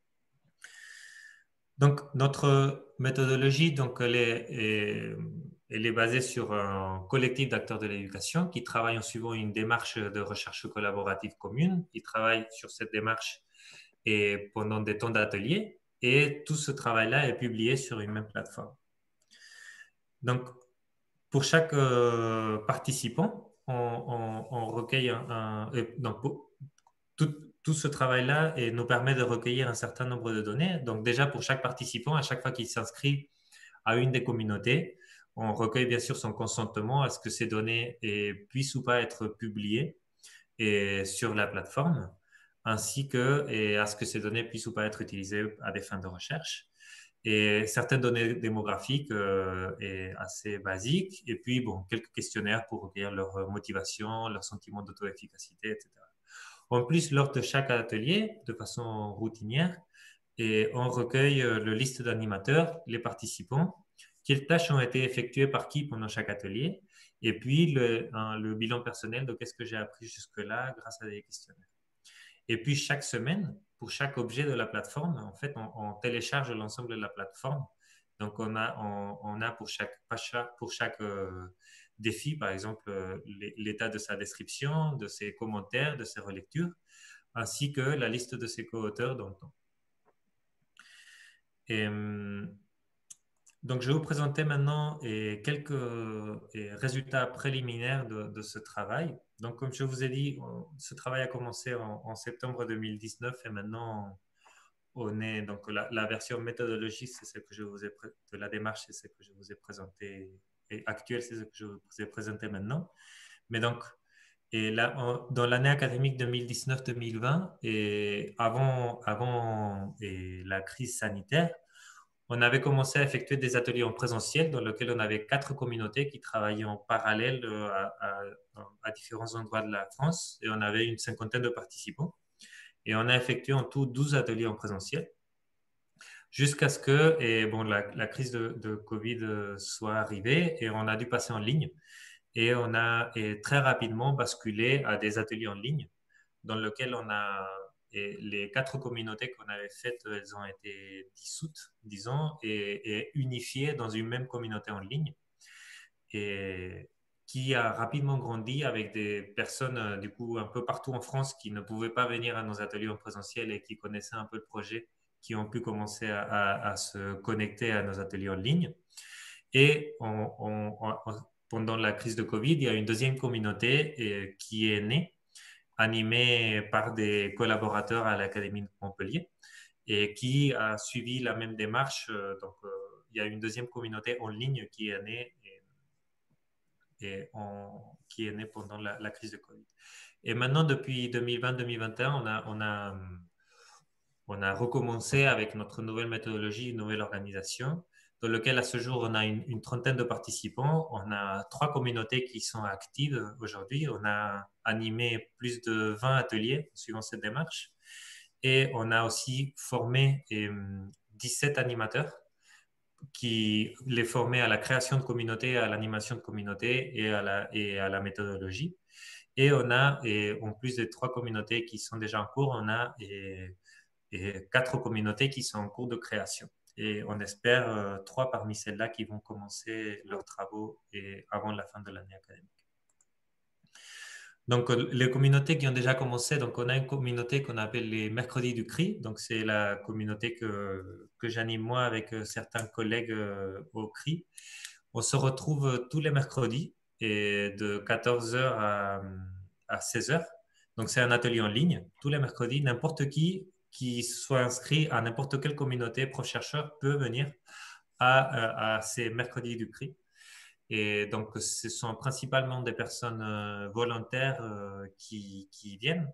Donc, notre méthodologie, donc, elle est basée sur un collectif d'acteurs de l'éducation qui travaille en suivant une démarche de recherche collaborative commune. Ils travaillent sur cette démarche et pendant des temps d'atelier, et tout ce travail-là est publié sur une même plateforme. Donc, pour chaque participant, on recueille donc, tout ce travail-là nous permet de recueillir un certain nombre de données. Donc déjà, pour chaque participant, à chaque fois qu'il s'inscrit à une des communautés, on recueille bien sûr son consentement à ce que ces données puissent ou pas être publiées sur la plateforme, ainsi que à ce que ces données puissent ou pas être utilisées à des fins de recherche. Et certaines données démographiques est assez basiques, et puis bon, quelques questionnaires pour recueillir leur motivation, leur sentiment d'auto-efficacité, etc. En plus, lors de chaque atelier, de façon routinière, on recueille le liste d'animateurs, les participants, quelles tâches ont été effectuées par qui pendant chaque atelier, et puis le bilan personnel de qu'est-ce que j'ai appris jusque-là grâce à des questionnaires. Et puis chaque semaine, pour chaque objet de la plateforme, en fait, on télécharge l'ensemble de la plateforme. Donc on a pour chaque défi, par exemple, l'état de sa description, de ses commentaires, de ses relectures, ainsi que la liste de ses co-auteurs dans le temps. Et, donc, je vais vous présenter maintenant quelques résultats préliminaires de ce travail. Donc, comme je vous ai dit, ce travail a commencé en septembre 2019 et maintenant, on est donc la version méthodologique, c'est celle que je vous ai de la démarche, c'est celle que je vous ai présentée, et actuelle, c'est celle que je vous ai présentée maintenant. Mais donc, dans l'année académique 2019-2020 et avant la crise sanitaire, on avait commencé à effectuer des ateliers en présentiel dans lesquels on avait 4 communautés qui travaillaient en parallèle à différents endroits de la France, et on avait une 50aine de participants. Et on a effectué en tout 12 ateliers en présentiel jusqu'à ce que la crise de Covid soit arrivée et on a dû passer en ligne. et on a très rapidement basculé à des ateliers en ligne dans lesquels les 4 communautés qu'on avait faites, elles ont été dissoutes, disons, et unifiées dans une même communauté en ligne, et qui a rapidement grandi avec des personnes, du coup, un peu partout en France qui ne pouvaient pas venir à nos ateliers en présentiel et qui connaissaient un peu le projet, qui ont pu commencer à se connecter à nos ateliers en ligne. Et pendant la crise de Covid, il y a une deuxième communauté qui est née, animée par des collaborateurs à l'Académie de Montpellier et qui a suivi la même démarche. Donc, il y a une deuxième communauté en ligne qui est née, qui est née pendant la crise de Covid. Et maintenant, depuis 2020-2021, on a recommencé avec notre nouvelle méthodologie, une nouvelle organisation, dans laquelle à ce jour, on a une trentaine de participants. On a 3 communautés qui sont actives aujourd'hui. On a animé plus de 20 ateliers suivant cette démarche. Et on a aussi formé 17 animateurs qui les formaient à la création de communautés, à l'animation de communautés et à la méthodologie. Et on a, en plus des 3 communautés qui sont déjà en cours, on a 4 communautés qui sont en cours de création. Et on espère 3 parmi celles-là qui vont commencer leurs travaux avant la fin de l'année académique. Donc, les communautés qui ont déjà commencé, donc on a une communauté qu'on appelle les mercredis du CRI. Donc, c'est la communauté que j'anime moi avec certains collègues au CRI. On se retrouve tous les mercredis et de 14h à 16h. Donc, c'est un atelier en ligne tous les mercredis. N'importe qui soit inscrit à n'importe quelle communauté prof-chercheur peut venir à ces mercredis du CRI. Et donc, ce sont principalement des personnes volontaires qui viennent.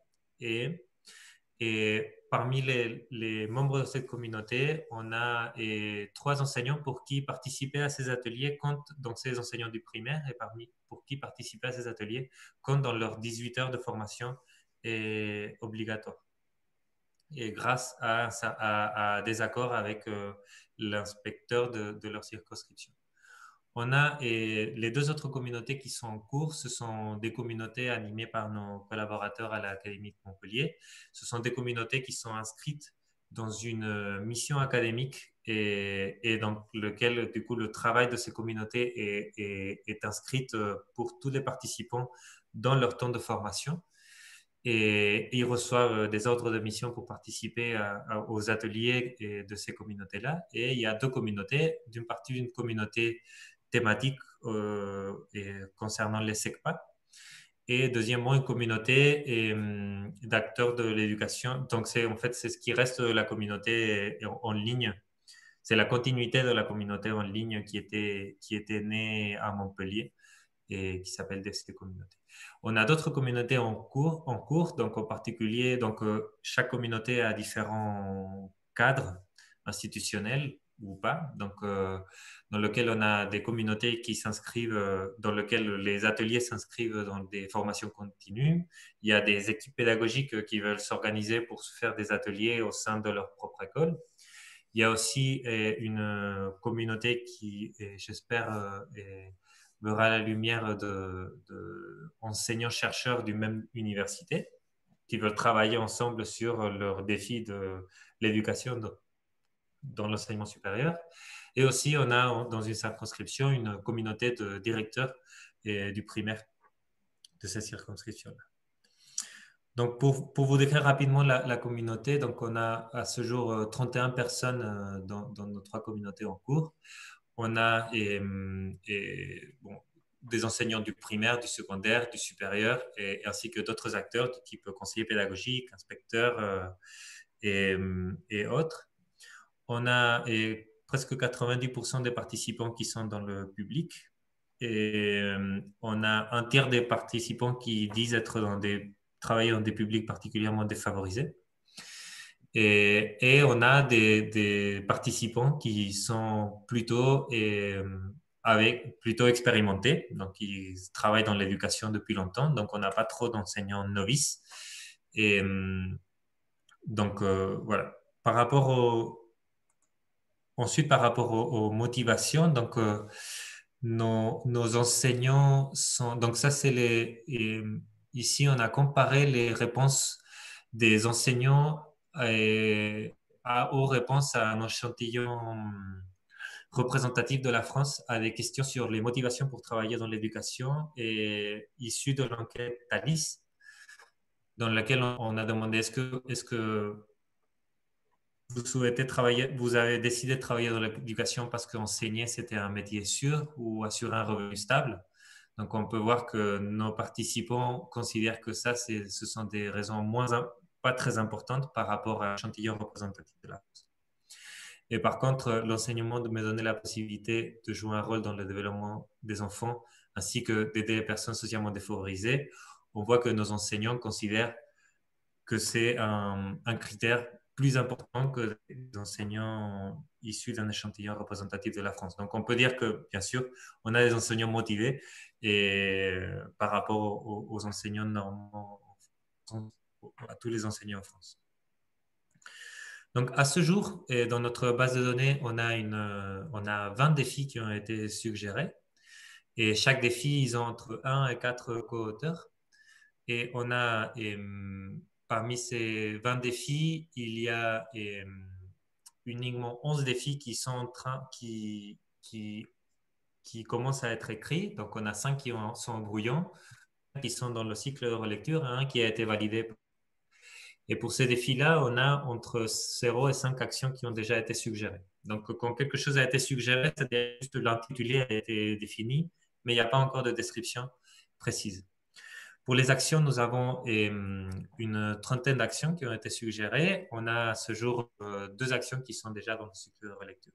Et parmi les membres de cette communauté, on a 3 enseignants pour qui participer à ces ateliers compte, donc ces enseignants du primaire, et pour qui participer à ces ateliers compte dans leurs 18 heures de formation est obligatoire. Et grâce à des accords avec l'inspecteur de leur circonscription. On a les 2 autres communautés qui sont en cours. Ce sont des communautés animées par nos collaborateurs à l'Académie de Montpellier. Ce sont des communautés qui sont inscrites dans une mission académique et dans lequel, du coup, le travail de ces communautés est inscrit pour tous les participants dans leur temps de formation. Et ils reçoivent des ordres de mission pour participer aux ateliers de ces communautés-là. Et il y a 2 communautés. D'une communauté thématique concernant les SECPA. Et deuxièmement, une communauté d'acteurs de l'éducation. Donc, c'est ce qui reste de la communauté en ligne. C'est la continuité de la communauté en ligne qui était née à Montpellier et qui s'appelle DST Communauté. On a d'autres communautés en cours, donc en particulier, donc, chaque communauté a différents cadres institutionnels ou pas, donc dans lequel on a des communautés qui s'inscrivent, dans lequel les ateliers s'inscrivent dans des formations continues. Il y a des équipes pédagogiques qui veulent s'organiser pour se faire des ateliers au sein de leur propre école. Il y a aussi une communauté qui, j'espère, verra la lumière d'enseignants-chercheurs d'une même université qui veulent travailler ensemble sur leurs défis de l'éducation dans l'enseignement supérieur. Et aussi, on a dans une circonscription une communauté de directeurs du primaire de cette circonscription-là. Donc, pour vous décrire rapidement la communauté, donc on a à ce jour 31 personnes dans nos 3 communautés en cours. On a des enseignants du primaire, du secondaire, du supérieur, ainsi que d'autres acteurs de type conseiller pédagogique, inspecteur et autres. On a presque 90% des participants qui sont dans le public. Et on a un tiers des participants qui disent être travailler dans des publics particulièrement défavorisés. Et on a des participants qui sont plutôt expérimentés, donc ils travaillent dans l'éducation depuis longtemps, donc on n'a pas trop d'enseignants novices. Et donc voilà. Ensuite, par rapport aux motivations, donc nos enseignants sont... Donc ça, c'est ici, on a comparé les réponses des enseignants aux réponses à un échantillon représentatif de la France à des questions sur les motivations pour travailler dans l'éducation et issues de l'enquête Thalys, dans laquelle on a demandé est-ce que vous souhaitez travailler, vous avez décidé de travailler dans l'éducation parce qu'enseigner, c'était un métier sûr ou assurer un revenu stable. Donc, on peut voir que nos participants considèrent que ça, ce sont des raisons pas très importantes par rapport à l'échantillon représentatif de la France. Et par contre, l'enseignement me donnait la possibilité de jouer un rôle dans le développement des enfants ainsi que d'aider les personnes socialement défavorisées. On voit que nos enseignants considèrent que c'est un critère plus important que les enseignants issus d'un échantillon représentatif de la France. Donc, on peut dire que, bien sûr, on a des enseignants motivés et par rapport aux enseignants normaux, à tous les enseignants en France. Donc, à ce jour, et dans notre base de données, on a 20 défis qui ont été suggérés. Et chaque défi, ils ont entre 1 et 4 co-auteurs. Et on a, parmi ces 20 défis, il y a uniquement 11 défis qui sont en train, qui commencent à être écrits. Donc, on a 5 qui sont brouillons, qui sont dans le cycle de relecture, et un qui a été validé. Et pour ces défis-là, on a entre 0 et 5 actions qui ont déjà été suggérées. Donc, quand quelque chose a été suggéré, c'est juste l'intitulé a été défini, mais il n'y a pas encore de description précise. Pour les actions, nous avons une trentaine d'actions qui ont été suggérées. On a à ce jour 2 actions qui sont déjà dans le cycle de relecture.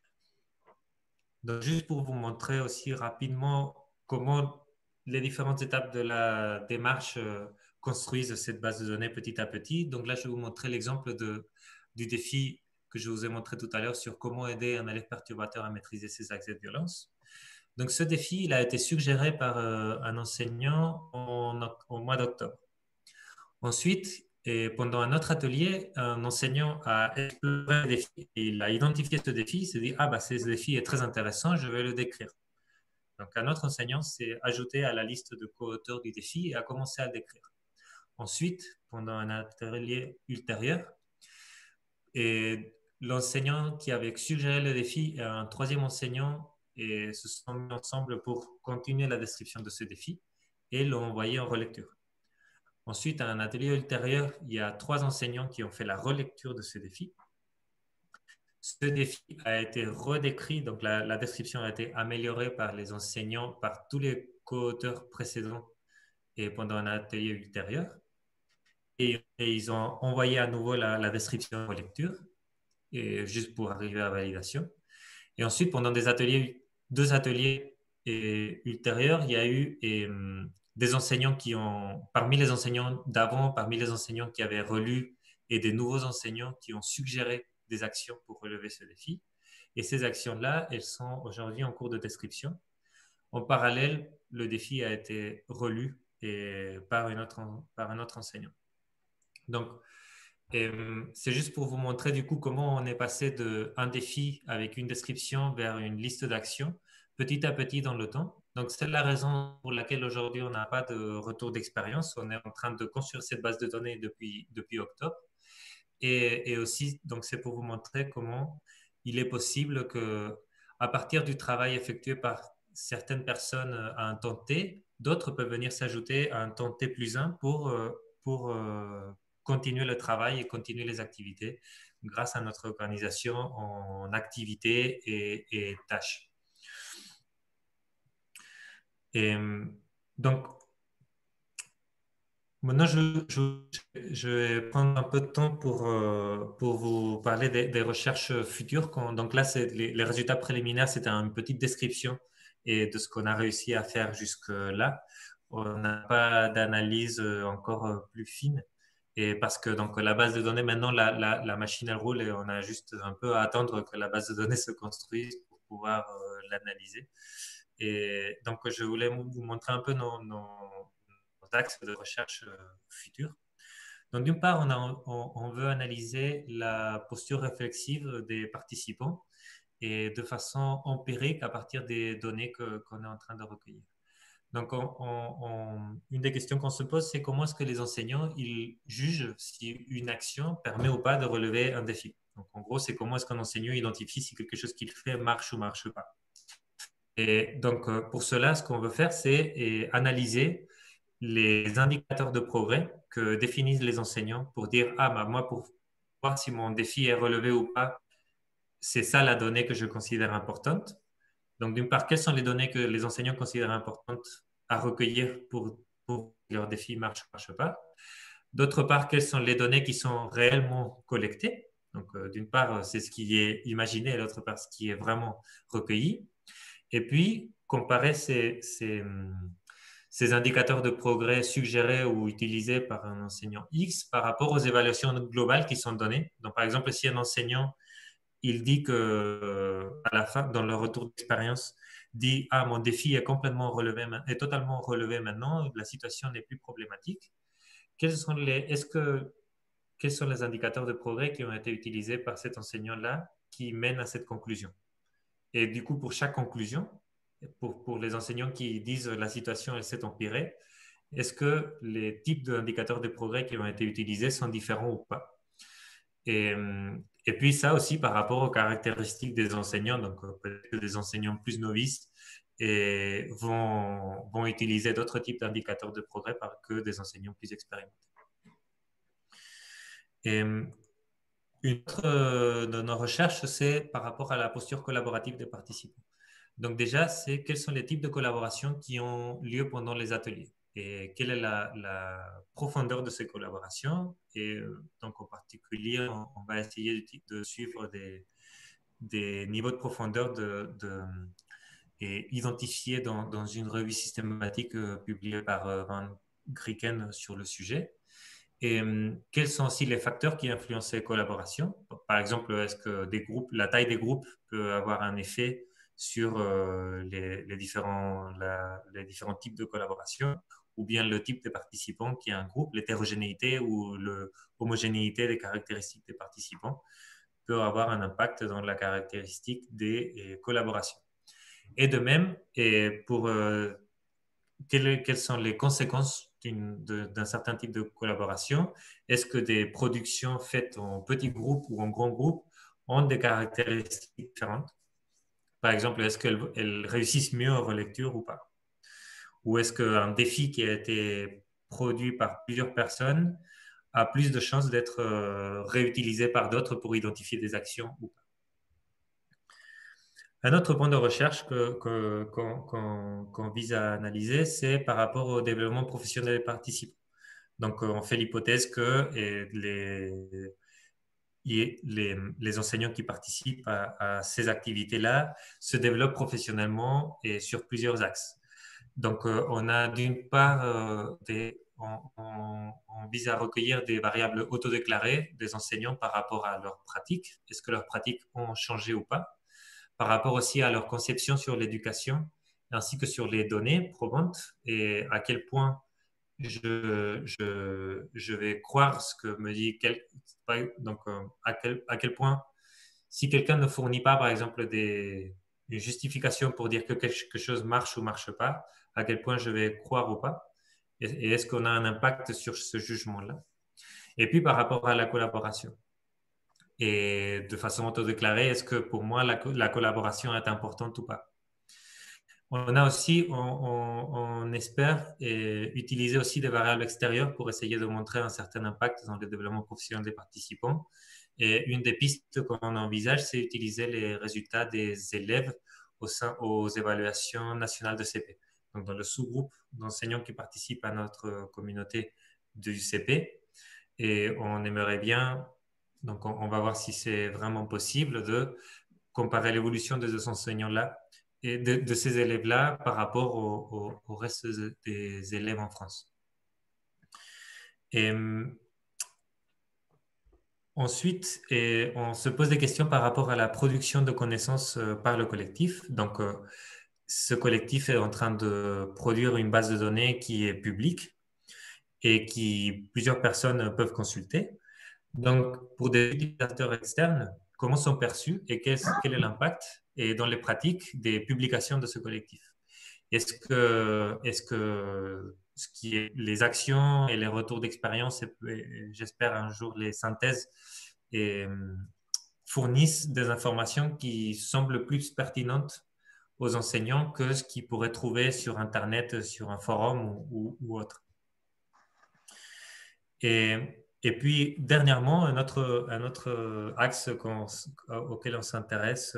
Donc, juste pour vous montrer aussi rapidement comment les différentes étapes de la démarche construisent cette base de données petit à petit. Donc là, je vais vous montrer l'exemple du défi que je vous ai montré tout à l'heure sur comment aider un élève perturbateur à maîtriser ses accès de violence. Donc ce défi, il a été suggéré par un enseignant au mois d'octobre. Ensuite, et pendant un autre atelier, un enseignant a exploré le défi. Il a identifié ce défi, il s'est dit, ah bah ce défi est très intéressant, je vais le décrire. Donc un autre enseignant s'est ajouté à la liste de co-auteurs du défi et a commencé à le décrire. Ensuite, pendant un atelier ultérieur, et l'enseignant qui avait suggéré le défi et un troisième enseignant et se sont mis ensemble pour continuer la description de ce défi et l'ont envoyé en relecture. Ensuite, à un atelier ultérieur, il y a 3 enseignants qui ont fait la relecture de ce défi. Ce défi a été redécrit, donc la description a été améliorée par les enseignants, par tous les co-auteurs précédents et pendant un atelier ultérieur. Et ils ont envoyé à nouveau la description en relecture, et juste pour arriver à la validation. Et ensuite, pendant 2 ateliers ultérieurs, il y a eu des enseignants parmi les enseignants d'avant, parmi les enseignants qui avaient relu et des nouveaux enseignants qui ont suggéré des actions pour relever ce défi. Et ces actions-là, elles sont aujourd'hui en cours de description. En parallèle, le défi a été relu par un autre enseignant. Donc, c'est juste pour vous montrer du coup comment on est passé d'un défi avec une description vers une liste d'actions petit à petit dans le temps. Donc, c'est la raison pour laquelle aujourd'hui on n'a pas de retour d'expérience. On est en train de construire cette base de données depuis octobre. Et aussi, donc, c'est pour vous montrer comment il est possible que, à partir du travail effectué par certaines personnes à un temps T, d'autres peuvent venir s'ajouter à un temps T plus 1 pour continuer le travail et continuer les activités grâce à notre organisation en activités et tâches. Et donc, maintenant, je vais prendre un peu de temps pour vous parler des recherches futures. Donc là, les résultats préliminaires, c'était une petite description et de ce qu'on a réussi à faire jusque-là. On n'a pas d'analyse encore plus fine. Et parce que donc, la base de données, maintenant, la machine, elle roule et on a juste un peu à attendre que la base de données se construise pour pouvoir l'analyser. Et donc, je voulais vous montrer un peu nos axes de recherche futurs. Donc, d'une part, on veut analyser la posture réflexive des participants et de façon empirique à partir des données qu'on est en train de recueillir. Donc, une des questions qu'on se pose, c'est comment est-ce que les enseignants ils jugent si une action permet ou pas de relever un défi. Donc, en gros, c'est comment est-ce qu'un enseignant identifie si quelque chose qu'il fait marche ou marche pas. Et donc, pour cela, ce qu'on veut faire, c'est analyser les indicateurs de progrès que définissent les enseignants pour dire, ah, bah, moi, pour voir si mon défi est relevé ou pas, c'est ça la donnée que je considère importante. Donc, d'une part, quelles sont les données que les enseignants considèrent importantes à recueillir pour que leur défi marche ou ne marche pas? D'autre part, quelles sont les données qui sont réellement collectées? Donc, d'une part, c'est ce qui est imaginé, et d'autre part, ce qui est vraiment recueilli. Et puis, comparer ces indicateurs de progrès suggérés ou utilisés par un enseignant X par rapport aux évaluations globales qui sont données. Donc, par exemple, si un enseignant il dit que à la fin, dans le retour d'expérience, dit ah mon défi est complètement relevé, est totalement relevé maintenant, la situation n'est plus problématique. Quels sont les indicateurs de progrès qui ont été utilisés par cet enseignant-là qui mènent à cette conclusion? Et du coup, pour chaque conclusion, pour les enseignants qui disent la situation elle s'est empirée, est-ce que les types d'indicateurs de progrès qui ont été utilisés sont différents ou pas? Et, et puis ça aussi par rapport aux caractéristiques des enseignants, donc peut-être que des enseignants plus novices vont utiliser d'autres types d'indicateurs de progrès que des enseignants plus expérimentés. Et une autre de nos recherches, c'est par rapport à la posture collaborative des participants. Donc déjà, c'est quels sont les types de collaborations qui ont lieu pendant les ateliers et quelle est la profondeur de ces collaborations. Et donc en particulier, on va essayer de suivre des niveaux de profondeur et identifiés dans une revue systématique publiée par Van Grieken sur le sujet. Et quels sont aussi les facteurs qui influencent ces collaborations? Par exemple, est-ce que la taille des groupes peut avoir un effet sur les différents types de collaboration, ou bien le type de participants qui est un groupe, l'hétérogénéité ou l'homogénéité des caractéristiques des participants peut avoir un impact dans la caractéristique des collaborations. Et de même, quelles sont les conséquences d'un certain type de collaboration? Est-ce que des productions faites en petits groupes ou en grands groupes ont des caractéristiques différentes? Par exemple, est-ce qu'elles réussissent mieux en relecture ou pas? Ou est-ce qu'un défi qui a été produit par plusieurs personnes a plus de chances d'être réutilisé par d'autres pour identifier des actions ou pas? Un autre point de recherche qu'on vise à analyser, c'est par rapport au développement professionnel des participants. Donc, on fait l'hypothèse que les enseignants qui participent à ces activités-là se développent professionnellement et sur plusieurs axes. Donc, on a d'une part, on vise à recueillir des variables autodéclarées des enseignants par rapport à leurs pratiques. Est-ce que leurs pratiques ont changé ou pas? Par rapport aussi à leur conception sur l'éducation, ainsi que sur les données probantes et à quel point je vais croire ce que me dit donc à quel point si quelqu'un ne fournit pas par exemple une justification pour dire que quelque chose marche ou marche pas, à quel point je vais croire ou pas, et est-ce qu'on a un impact sur ce jugement-là? Et puis par rapport à la collaboration, et de façon autodéclarée, est-ce que pour moi la collaboration est importante ou pas? On a aussi, on espère utiliser aussi des variables extérieures pour essayer de montrer un certain impact dans le développement professionnel des participants. Et une des pistes qu'on envisage, c'est utiliser les résultats des élèves aux évaluations nationales de CP. Donc, dans le sous-groupe d'enseignants qui participent à notre communauté du CP. Et on aimerait bien, donc on va voir si c'est vraiment possible de comparer l'évolution de ces enseignants-là et de ces élèves-là par rapport au reste des élèves en France. Et ensuite, on se pose des questions par rapport à la production de connaissances par le collectif. Donc, ce collectif est en train de produire une base de données qui est publique et qui plusieurs personnes peuvent consulter. Donc, pour des utilisateurs externes, comment sont perçus et quel est l'impact et dans les pratiques des publications de ce collectif. Est-ce que ce qui est les actions et les retours d'expérience, et j'espère un jour les synthèses, et, fournissent des informations qui semblent plus pertinentes aux enseignants que ce qu'ils pourraient trouver sur Internet, sur un forum ou autre. Et puis, dernièrement, un autre axe auquel on s'intéresse,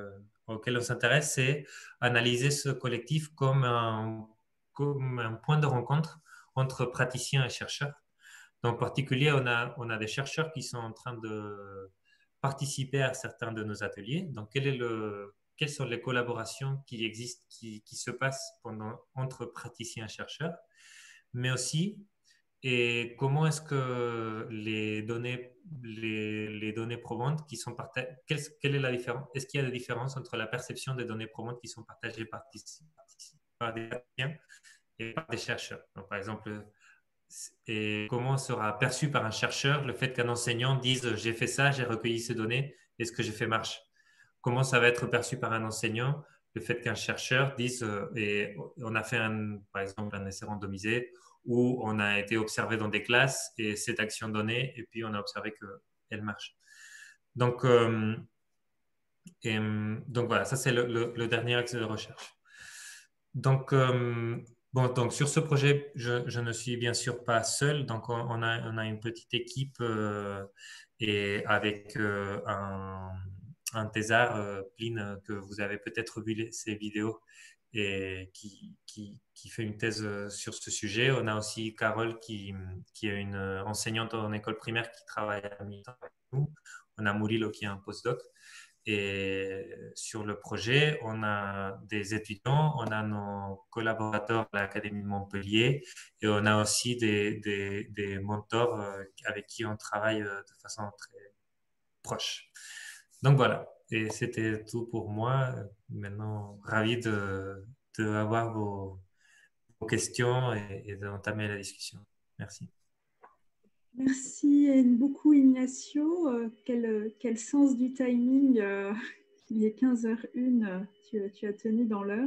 c'est analyser ce collectif comme un point de rencontre entre praticiens et chercheurs. En particulier, on a des chercheurs qui sont en train de participer à certains de nos ateliers. Donc, quelles sont les collaborations qui existent, qui se passent entre praticiens et chercheurs, mais aussi et comment est-ce que les données probantes qui sont partagées, quelle est la différence? Est-ce qu'il y a des différences entre la perception des données probantes qui sont partagées par des praticiens et par des chercheurs? Donc, par exemple, et comment sera perçu par un chercheur le fait qu'un enseignant dise j'ai fait ça, j'ai recueilli ces données, et ce que j'ai fait marche? Comment ça va être perçu par un enseignant le fait qu'un chercheur dise et on a fait par exemple un essai randomisé où on a été observé dans des classes et cette action donnée et puis on a observé qu'elle marche. Donc, donc voilà, ça c'est le dernier axe de recherche. Donc, donc sur ce projet, je ne suis bien sûr pas seul. Donc on a une petite équipe et avec un thésard, Pline, que vous avez peut-être vu ses vidéos et qui fait une thèse sur ce sujet. On a aussi Carole qui est une enseignante en école primaire qui travaille à mi-temps avec nous. On a Moulilo qui est un postdoc. Et sur le projet, on a des étudiants, on a nos collaborateurs à l'Académie de Montpellier et on a aussi des mentors avec qui on travaille de façon très proche. Donc voilà, et c'était tout pour moi. Maintenant, ravi d'avoir vos questions et d'entamer la discussion. Merci. Merci beaucoup Ignacio. Quel sens du timing. Il est 15h01, tu as tenu dans l'heure.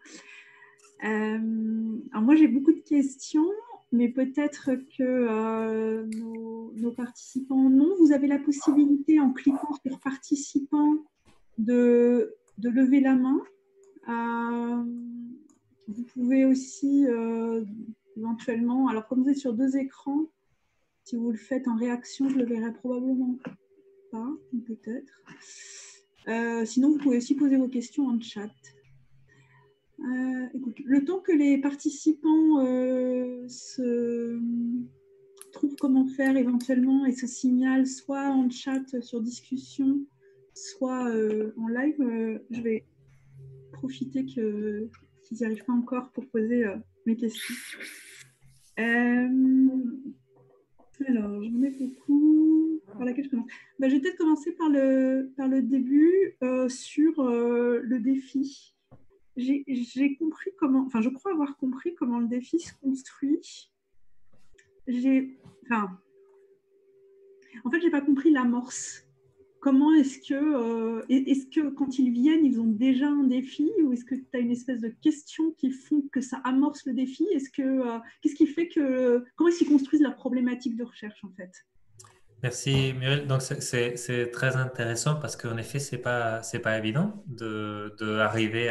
Alors moi, j'ai beaucoup de questions, mais peut-être que nos participants non. Vous avez la possibilité, en cliquant sur participants, de lever la main. Vous pouvez aussi éventuellement, alors comme vous êtes sur 2 écrans, si vous le faites en réaction, je le verrai probablement pas, peut-être. Sinon, vous pouvez aussi poser vos questions en chat. Écoute, le temps que les participants se trouvent comment faire éventuellement et se signalent soit en chat sur discussion, soit en live, je vais profiter qu'ils n'y arrivent pas encore pour poser mes questions. Alors, j'en ai beaucoup. Par laquelle je commence? Je vais peut-être commencer par le début sur le défi. J'ai compris comment, enfin, je crois avoir compris comment le défi se construit. En fait, j'ai pas compris l'amorce. Comment est-ce que quand ils viennent, ils ont déjà un défi ou est-ce que tu as une espèce de question qui font que ça amorce le défi? Qu'est-ce qui fait comment est-ce qu'ils construisent leur problématique de recherche en fait? Merci Muriel. Donc c'est très intéressant parce qu'en effet c'est pas évident de arriver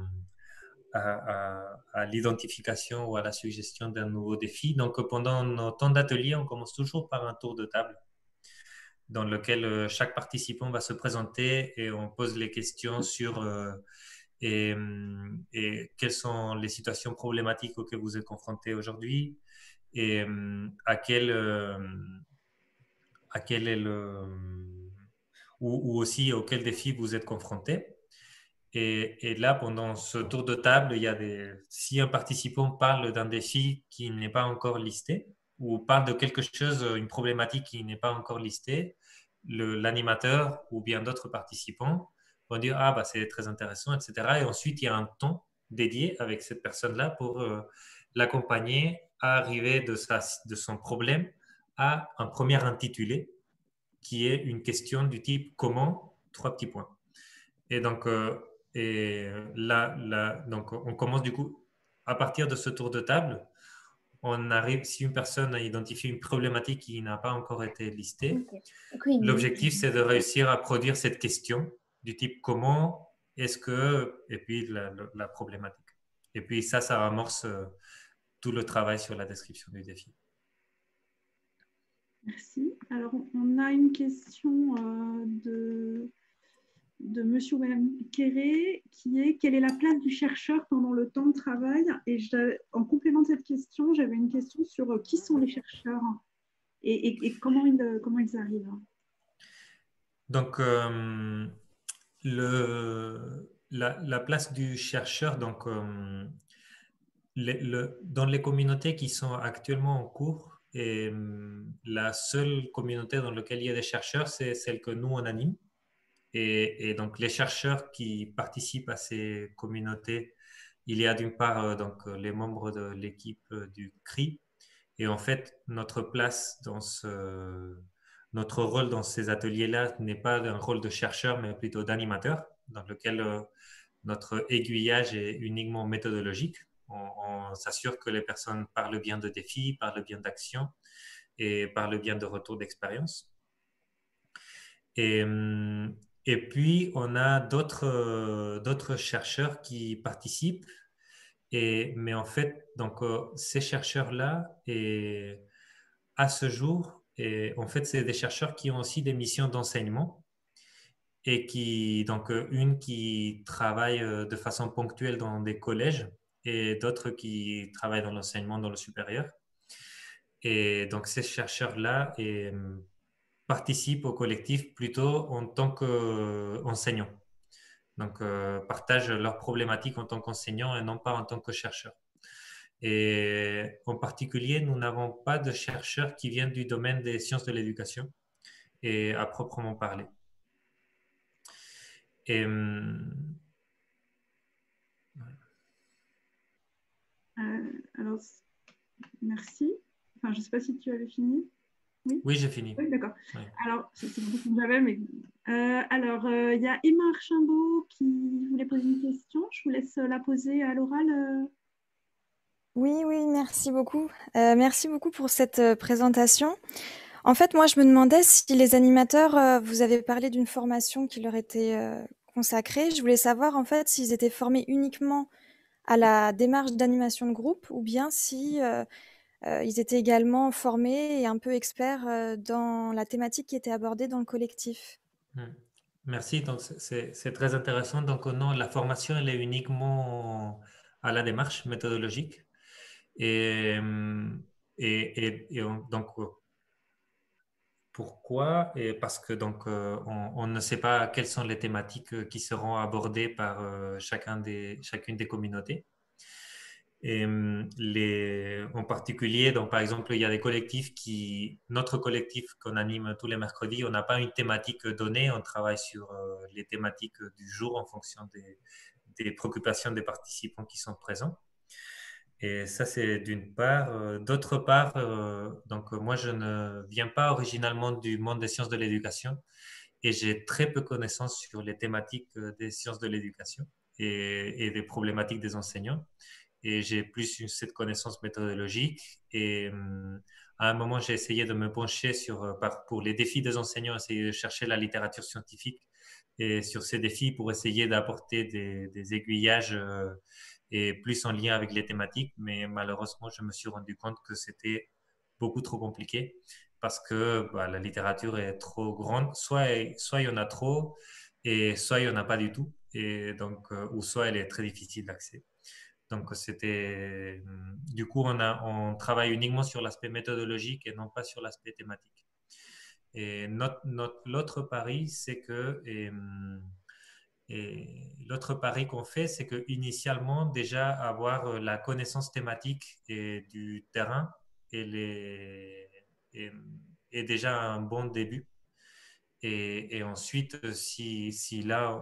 à l'identification ou à la suggestion d'un nouveau défi. Donc pendant nos temps d'atelier, on commence toujours par un tour de table dans lequel chaque participant va se présenter et on pose les questions sur et quelles sont les situations problématiques auxquelles vous êtes confrontés aujourd'hui et à quel est ou aussi auquel défi vous êtes confronté. Et là, pendant ce tour de table, si un participant parle d'un défi qui n'est pas encore listé ou parle de quelque chose, une problématique qui n'est pas encore listée, l'animateur ou bien d'autres participants vont dire ah bah c'est très intéressant, etc. Et ensuite il y a un temps dédié avec cette personne-là pour l'accompagner à arriver de son problème à un premier intitulé qui est une question du type comment trois petits points. Et donc, donc, on commence du coup, à partir de ce tour de table, on arrive, si une personne a identifié une problématique qui n'a pas encore été listée, l'objectif, c'est de réussir à produire cette question du type comment, est-ce que, et puis la problématique. Et puis ça amorce tout le travail sur la description du défi. Merci. Alors, on a une question de Monsieur William Kéré qui est quelle est la place du chercheur pendant le temps de travail? Et en complément de cette question, j'avais une question sur qui sont les chercheurs et comment ils arrivent. Donc, la place du chercheur, donc, dans les communautés qui sont actuellement en cours, et la seule communauté dans laquelle il y a des chercheurs, c'est celle que nous, on anime. Et donc, les chercheurs qui participent à ces communautés, il y a d'une part donc, les membres de l'équipe du CRI. Et en fait, notre rôle dans ces ateliers-là n'est pas un rôle de chercheur, mais plutôt d'animateur, dans lequel notre aiguillage est uniquement méthodologique. On s'assure que les personnes parlent bien de défis, parlent bien d'actions et parlent bien de retour d'expérience. Et, et puis, on a d'autres chercheurs qui participent. Mais en fait, donc, ces chercheurs-là, à ce jour, en fait, c'est des chercheurs qui ont aussi des missions d'enseignement et donc, une qui travaille de façon ponctuelle dans des collèges et d'autres qui travaillent dans l'enseignement dans le supérieur. Et donc, ces chercheurs-là participent au collectif plutôt en tant qu'enseignants. Donc, partagent leurs problématiques en tant qu'enseignants et non pas en tant que chercheurs. Et en particulier, nous n'avons pas de chercheurs qui viennent du domaine des sciences de l'éducation et à proprement parler. Et, alors, merci. Enfin, je ne sais pas si tu avais fini. Oui, j'ai fini. Oui, d'accord. Oui. Alors, c'est beaucoup que j'avais, mais il y a Emma Archimbaud qui voulait poser une question. Je vous laisse la poser à l'oral. Oui, merci beaucoup. Merci beaucoup pour cette présentation. En fait, moi, je me demandais si les animateurs, vous avez parlé d'une formation qui leur était consacrée. Je voulais savoir, en fait, s'ils étaient formés uniquement à la démarche d'animation de groupe ou bien si ils étaient également formés et un peu experts dans la thématique qui était abordée dans le collectif. Merci. Donc, c'est très intéressant. Donc, non, la formation, elle est uniquement à la démarche méthodologique. Donc, pourquoi? Et parce que donc, on ne sait pas quelles sont les thématiques qui seront abordées par chacune des communautés. Et en particulier, donc, par exemple, il y a des collectifs notre collectif qu'on anime tous les mercredis, on n'a pas une thématique donnée, on travaille sur les thématiques du jour en fonction des préoccupations des participants qui sont présents. Et ça, c'est d'une part. D'autre part, donc, moi, je ne viens pas originalement du monde des sciences de l'éducation et j'ai très peu connaissances sur les thématiques des sciences de l'éducation et des problématiques des enseignants. Et j'ai plus cette connaissance méthodologique. Et à un moment, j'ai essayé de me pencher pour les défis des enseignants, essayer de chercher la littérature scientifique et sur ces défis pour essayer d'apporter des aiguillages et plus en lien avec les thématiques. Mais malheureusement, je me suis rendu compte que c'était beaucoup trop compliqué parce que la littérature est trop grande. Soit il y en a trop et soit il n'y en a pas du tout. Et donc, ou soit elle est très difficile d'accès. Donc, du coup, on travaille uniquement sur l'aspect méthodologique et non pas sur l'aspect thématique. Et l'autre pari, c'est que, et l'autre pari qu'on fait, c'est que initialement, déjà avoir la connaissance thématique et du terrain est, est déjà un bon début. Et ensuite, si là,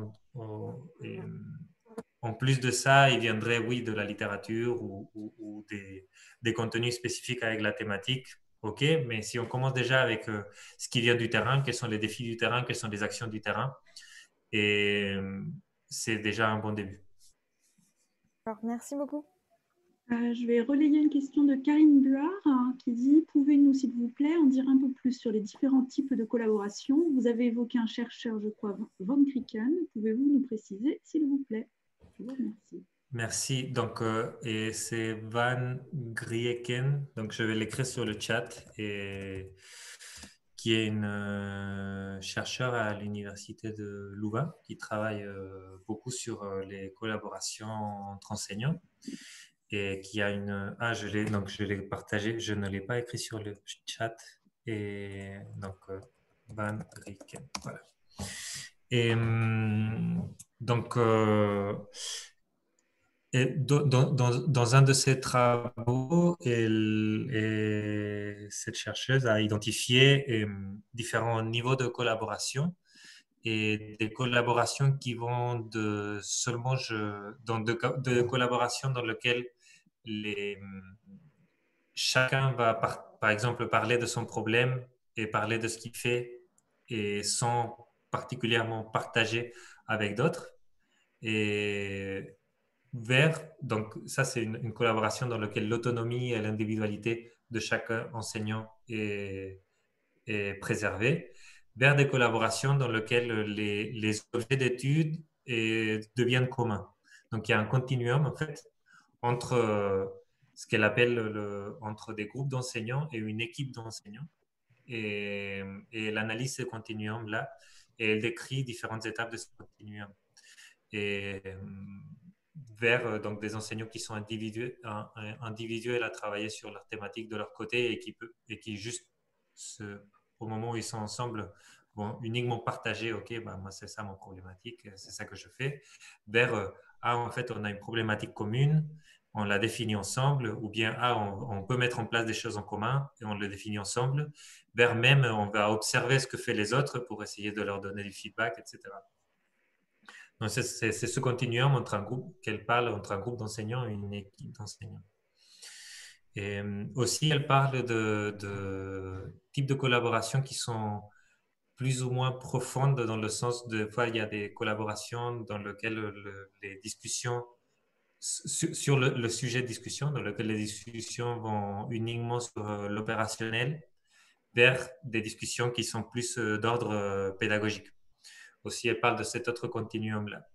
en plus de ça, il viendrait, oui, de la littérature ou des contenus spécifiques avec la thématique. OK, mais si on commence déjà avec ce qui vient du terrain, quels sont les défis du terrain, quelles sont les actions du terrain, et c'est déjà un bon début. Alors, merci beaucoup. Je vais relayer une question de Karine Buard qui dit: pouvez-nous, s'il vous plaît, en dire un peu plus sur les différents types de collaboration? Vous avez évoqué un chercheur, je crois, Van Krieken. Pouvez-vous nous préciser, s'il vous plaît? Je vous remercie. Merci. Donc, et c'est Van Grieken. Donc, je vais l'écrire sur le chat, et qui est une chercheure à l'université de Louvain qui travaille beaucoup sur les collaborations entre enseignants, et qui a une... Ah, je l'ai partagé, je ne l'ai pas écrit sur le chat. Et donc, Van Grieken, voilà. Et donc, et dans un de ses travaux, cette chercheuse a identifié différents niveaux de collaboration, et des collaborations qui vont de seulement de collaborations dans lesquelles les, chacun va par exemple parler de son problème et parler de ce qu'il fait, et sans particulièrement partager avec d'autres. Et donc ça c'est une collaboration dans laquelle l'autonomie et l'individualité de chaque enseignant est préservée, vers des collaborations dans lesquelles les objets d'études deviennent communs. Donc il y a un continuum en fait entre ce qu'elle appelle entre des groupes d'enseignants et une équipe d'enseignants, et, elle analyse ce continuum là, et elle décrit différentes étapes de ce continuum, et vers donc des enseignants qui sont individuels à travailler sur leur thématique de leur côté, et qui juste au moment où ils sont ensemble vont uniquement partager: ok, bah, moi c'est ça mon problématique, c'est ça que je fais, vers en fait on a une problématique commune, on la définit ensemble, ou bien on peut mettre en place des choses en commun et on le définit ensemble, vers même on va observer ce que font les autres pour essayer de leur donner du feedback, etc. Donc, c'est ce continuum entre un groupe qu'elle parle, entre un groupe d'enseignants et une équipe d'enseignants. Et aussi, elle parle de types de collaboration qui sont plus ou moins profondes, dans le sens de, fois, il y a des collaborations dans lesquelles les discussions, sur le sujet de discussion, dans lequel les discussions vont uniquement sur l'opérationnel, vers des discussions qui sont plus d'ordre pédagogique. Aussi, elle parle de cet autre continuum-là.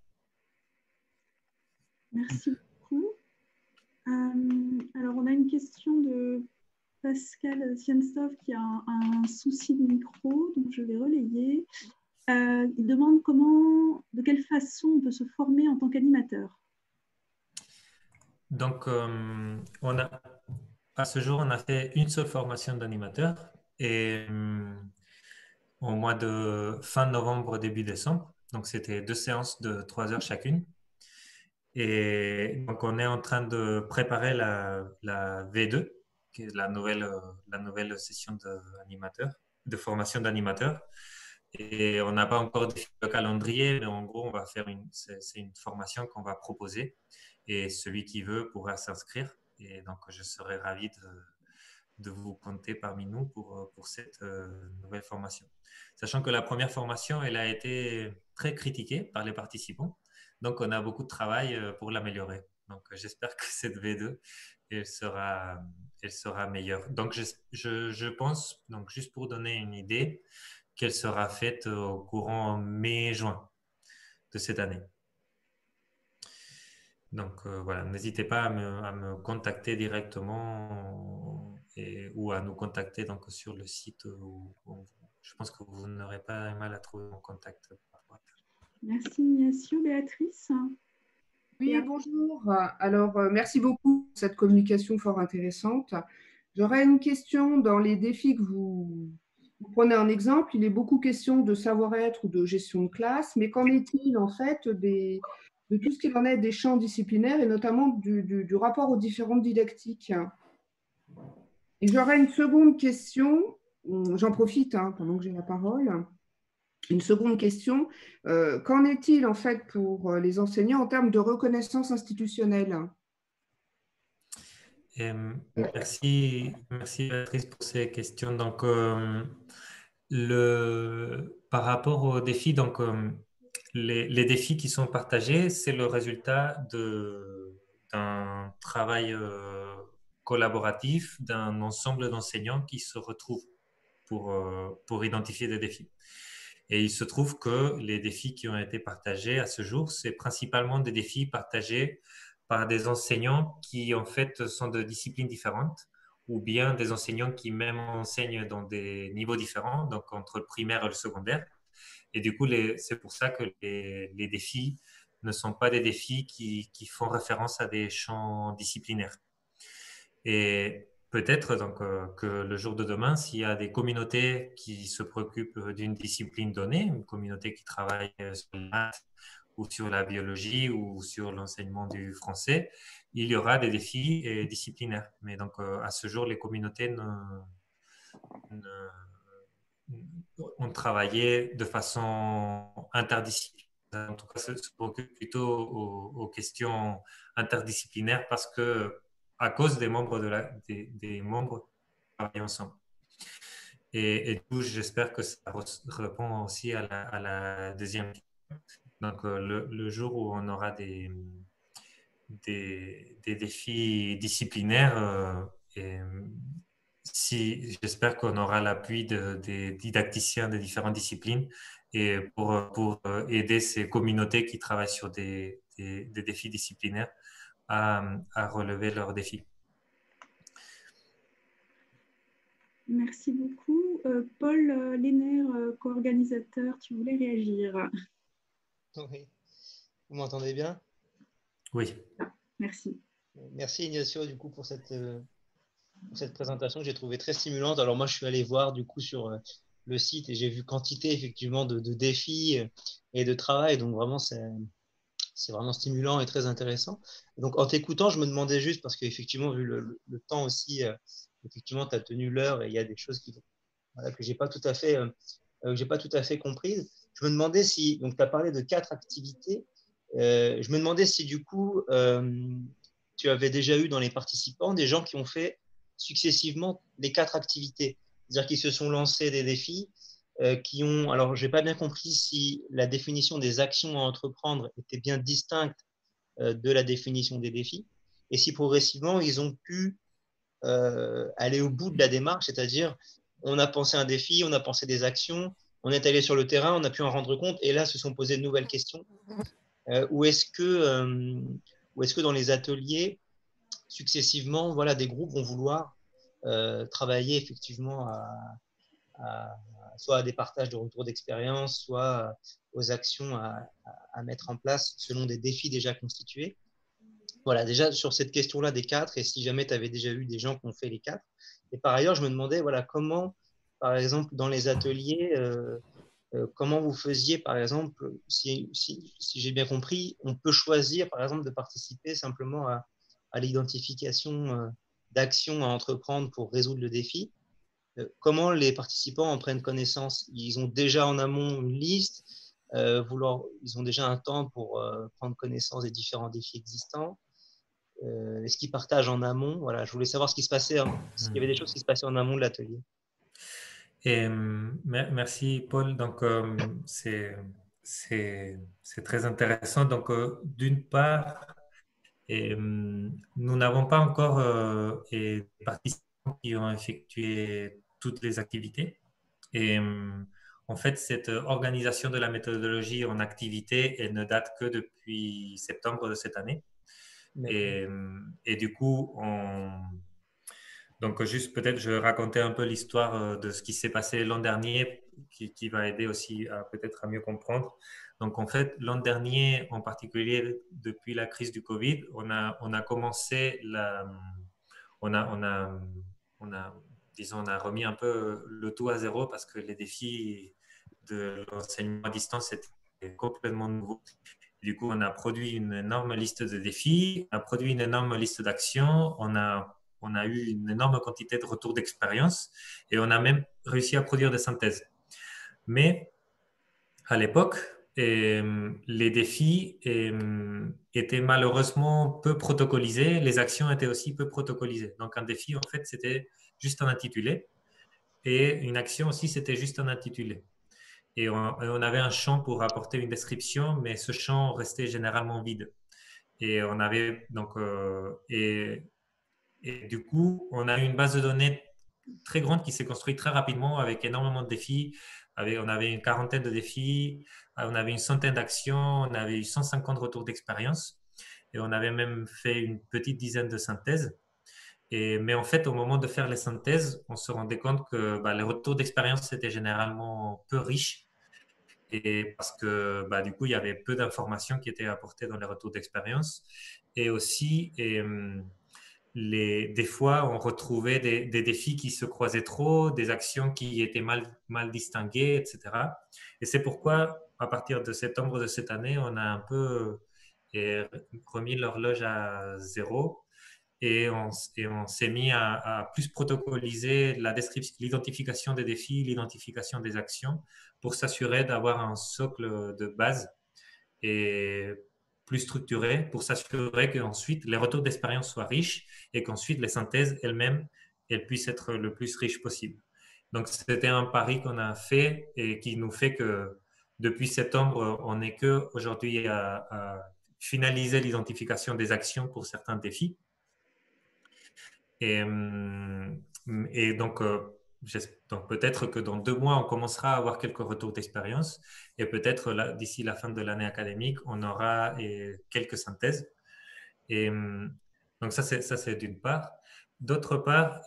Merci beaucoup. Alors, on a une question de Pascal Sienstov qui a un souci de micro, donc je vais relayer. Il demande de quelle façon on peut se former en tant qu'animateur. Donc, à ce jour, on a fait une seule formation d'animateur, et au mois de fin novembre, début décembre. Donc, c'était 2 séances de 3 heures chacune. Et donc, on est en train de préparer la V2, qui est la nouvelle session de formation d'animateur. Et on n'a pas encore défini le calendrier, mais en gros, on va faire c'est une formation qu'on va proposer, et celui qui veut pourra s'inscrire. Et donc, je serai ravi de vous compter parmi nous pour cette nouvelle formation. Sachant que la première formation, elle a été très critiquée par les participants. Donc, on a beaucoup de travail pour l'améliorer. Donc, j'espère que cette V2, elle sera meilleure. Donc, je pense, donc juste pour donner une idée, qu'elle sera faite au courant mai-juin de cette année. Donc voilà, n'hésitez pas à me contacter directement, ou à nous contacter donc sur le site. Je pense que vous n'aurez pas mal à trouver mon contact. Merci Ignacio. Béatrice? Oui, bonjour. Alors, merci beaucoup pour cette communication fort intéressante. J'aurais une question. Dans les défis que vous prenez en exemple, il est beaucoup question de savoir-être ou de gestion de classe, mais qu'en est-il en fait de tout ce qu'il en est des champs disciplinaires, et notamment du rapport aux différentes didactiques? Et j'aurais une seconde question, j'en profite pendant que j'ai la parole. Une seconde question, qu'en est-il en fait pour les enseignants en termes de reconnaissance institutionnelle? Merci Béatrice pour ces questions. Donc, par rapport aux défis, donc, les défis qui sont partagés, c'est le résultat d'un travail collaboratif d'un ensemble d'enseignants qui se retrouvent pour identifier des défis. Et il se trouve que les défis qui ont été partagés à ce jour, c'est principalement des défis partagés par des enseignants qui en fait sont de disciplines différentes ou bien des enseignants qui même enseignent dans des niveaux différents, donc entre le primaire et le secondaire. Et du coup, c'est pour ça que les défis ne sont pas des défis qui font référence à des champs disciplinaires. Et peut-être donc que le jour de demain, s'il y a des communautés qui se préoccupent d'une discipline donnée, une communauté qui travaille sur les maths ou sur la biologie ou sur l'enseignement du français, il y aura des défis disciplinaires. Mais donc à ce jour, les communautés ont travaillé de façon interdisciplinaire. En tout cas, se préoccupent plutôt aux questions interdisciplinaires parce que à cause des membres des membres qui travaillent ensemble. Et du coup, j'espère que ça répond aussi à la deuxième question. Donc, le jour où on aura des défis disciplinaires, j'espère qu'on aura l'appui des didacticiens des différentes disciplines et pour aider ces communautés qui travaillent sur des défis disciplinaires à relever leurs défis. Merci beaucoup. Paul Léner, co-organisateur, tu voulais réagir? Oui. Vous m'entendez bien? Oui. Ah, merci. Merci Ignacio du coup pour cette présentation que j'ai trouvée très stimulante. Alors moi je suis allé voir du coup sur le site et j'ai vu quantité effectivement de défis et de travail. Donc vraiment c'est vraiment stimulant et très intéressant. Donc en t'écoutant, je me demandais juste, parce qu'effectivement vu le temps aussi, effectivement tu as tenu l'heure et il y a des choses voilà, que j'ai pas tout à fait comprises. Je me demandais si, donc tu as parlé de 4 activités, je me demandais si du coup tu avais déjà eu dans les participants des gens qui ont fait successivement les 4 activités, c'est-à-dire qui se sont lancés des défis, qui ont, alors je n'ai pas bien compris si la définition des actions à entreprendre était bien distincte de la définition des défis, et si progressivement ils ont pu aller au bout de la démarche, c'est-à-dire on a pensé un défi, on a pensé des actions, on est allé sur le terrain, on a pu en rendre compte, et là se sont posées de nouvelles questions. Ou est-ce que dans les ateliers, successivement, voilà, des groupes vont vouloir travailler effectivement soit à des partages de retours d'expérience, soit aux actions à mettre en place selon des défis déjà constitués. Voilà, déjà sur cette question-là des 4, et si jamais tu avais déjà eu des gens qui ont fait les 4. Et par ailleurs, je me demandais voilà, comment, par exemple, dans les ateliers, comment vous faisiez, par exemple, si j'ai bien compris, on peut choisir, par exemple, de participer simplement à l'identification d'actions à entreprendre pour résoudre le défi. Comment les participants en prennent connaissance? Ils ont déjà en amont une liste, ils ont déjà un temps pour prendre connaissance des différents défis existants. Est-ce qu'ils partagent en amont? Voilà, je voulais savoir ce qui se passait, s'il y avait des choses qui se passaient en amont de l'atelier. Merci Paul. Donc c'est très intéressant. Donc d'une part, nous n'avons pas encore des participants qui ont effectué toutes les activités. Et en fait, cette organisation de la méthodologie en activité, elle ne date que depuis septembre de cette année. Et du coup, donc juste peut-être je vais raconter un peu l'histoire de ce qui s'est passé l'an dernier, qui va aider aussi peut-être à mieux comprendre. Donc en fait, l'an dernier, en particulier depuis la crise du Covid, on a commencé on a disons, on a remis un peu le tout à zéro parce que les défis de l'enseignement à distance étaient complètement nouveaux. Du coup, on a produit une énorme liste de défis, on a produit une énorme liste d'actions, on a eu une énorme quantité de retours d'expérience et on a même réussi à produire des synthèses. Mais à l'époque, Et les défis étaient malheureusement peu protocolisés. Les actions étaient aussi peu protocolisées. Donc, un défi, en fait, c'était juste un intitulé. Et une action aussi, c'était juste un intitulé. Et on avait un champ pour apporter une description, mais ce champ restait généralement vide. Et on avait donc et du coup, on a eu une base de données très grande qui s'est construite très rapidement avec énormément de défis. On avait une quarantaine de défis, on avait une centaine d'actions, on avait eu 150 retours d'expérience et on avait même fait une petite dizaine de synthèses. Mais en fait, au moment de faire les synthèses, on se rendait compte que les retours d'expérience étaient généralement peu riches et parce que du coup, il y avait peu d'informations qui étaient apportées dans les retours d'expérience. Et aussi, des fois, on retrouvait des défis qui se croisaient trop, des actions qui étaient mal distinguées, etc. Et c'est pourquoi, à partir de septembre de cette année, on a un peu remis l'horloge à zéro et on s'est mis à plus protocoliser la description, l'identification des défis, l'identification des actions pour s'assurer d'avoir un socle de base et plus structuré pour s'assurer qu'ensuite les retours d'expérience soient riches et qu'ensuite les synthèses elles-mêmes elles puissent être le plus riches possible. Donc c'était un pari qu'on a fait et qui nous fait que depuis septembre, on n'est que aujourd'hui à finaliser l'identification des actions pour certains défis. Et, et donc, donc peut-être que dans 2 mois, on commencera à avoir quelques retours d'expérience et peut-être d'ici la fin de l'année académique, on aura quelques synthèses. Et donc ça, c'est d'une part. D'autre part,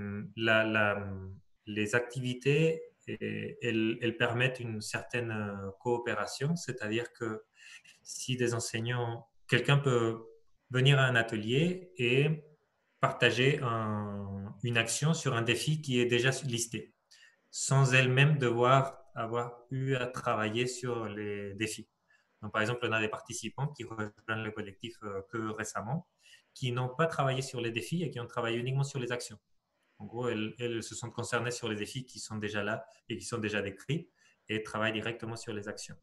les activités, elles permettent une certaine coopération, c'est-à-dire que si des enseignants, quelqu'un peut venir à un atelier et partager une action sur un défi qui est déjà listé, sans elle-même devoir avoir eu à travailler sur les défis. Donc, par exemple, on a des participants qui rejoignent le collectif que récemment, qui n'ont pas travaillé sur les défis et qui ont travaillé uniquement sur les actions. En gros, elles se sont concernées sur les défis qui sont déjà là et qui sont déjà décrits et travaillent directement sur les actions.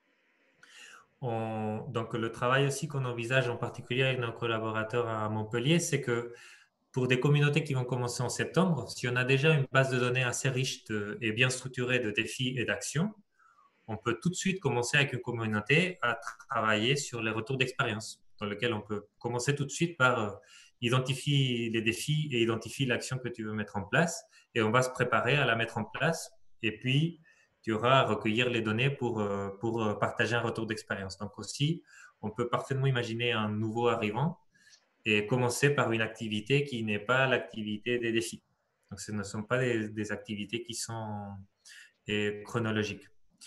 Donc, le travail aussi qu'on envisage en particulier avec nos collaborateurs à Montpellier, c'est que pour des communautés qui vont commencer en septembre, si on a déjà une base de données assez riche et bien structurée de défis et d'actions, on peut tout de suite commencer avec une communauté à travailler sur les retours d'expérience, dans lequel on peut commencer tout de suite par identifier les défis et identifier l'action que tu veux mettre en place, et on va se préparer à la mettre en place, et puis tu auras à recueillir les données pour partager un retour d'expérience. Donc aussi, on peut parfaitement imaginer un nouveau arrivant et commencer par une activité qui n'est pas l'activité des défis. Donc ce ne sont pas des activités qui sont chronologiques.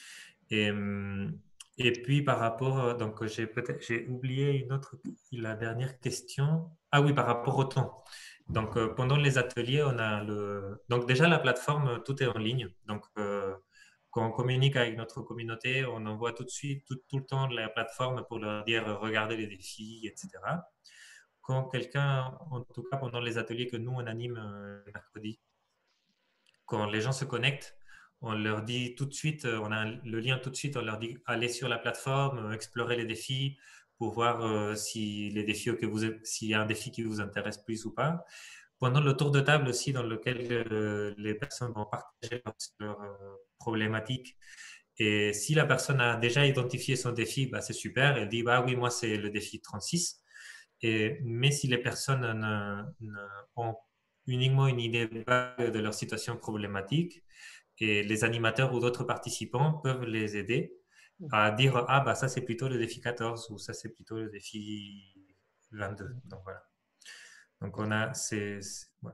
Et puis par rapport, donc j'ai oublié la dernière question. Ah oui, par rapport au temps. Donc pendant les ateliers, on a donc déjà la plateforme, tout est en ligne. Donc quand on communique avec notre communauté, on envoie tout de suite, tout le temps la plateforme pour leur dire regardez les défis, etc. Quand quelqu'un, en tout cas pendant les ateliers que nous on anime mercredi, quand les gens se connectent, on leur dit tout de suite, on a le lien tout de suite, on leur dit allez sur la plateforme, explorer les défis pour voir si les défis s'il y a un défi qui vous intéresse plus ou pas. Pendant le tour de table aussi, dans lequel les personnes vont partager leurs problématiques. Et si la personne a déjà identifié son défi, c'est super. Elle dit oui, moi c'est le défi 36. Mais si les personnes ont uniquement une idée vague de leur situation problématique, et les animateurs ou d'autres participants peuvent les aider à dire ça c'est plutôt le défi 14 ou ça c'est plutôt le défi 22. Donc voilà. Donc on a ouais.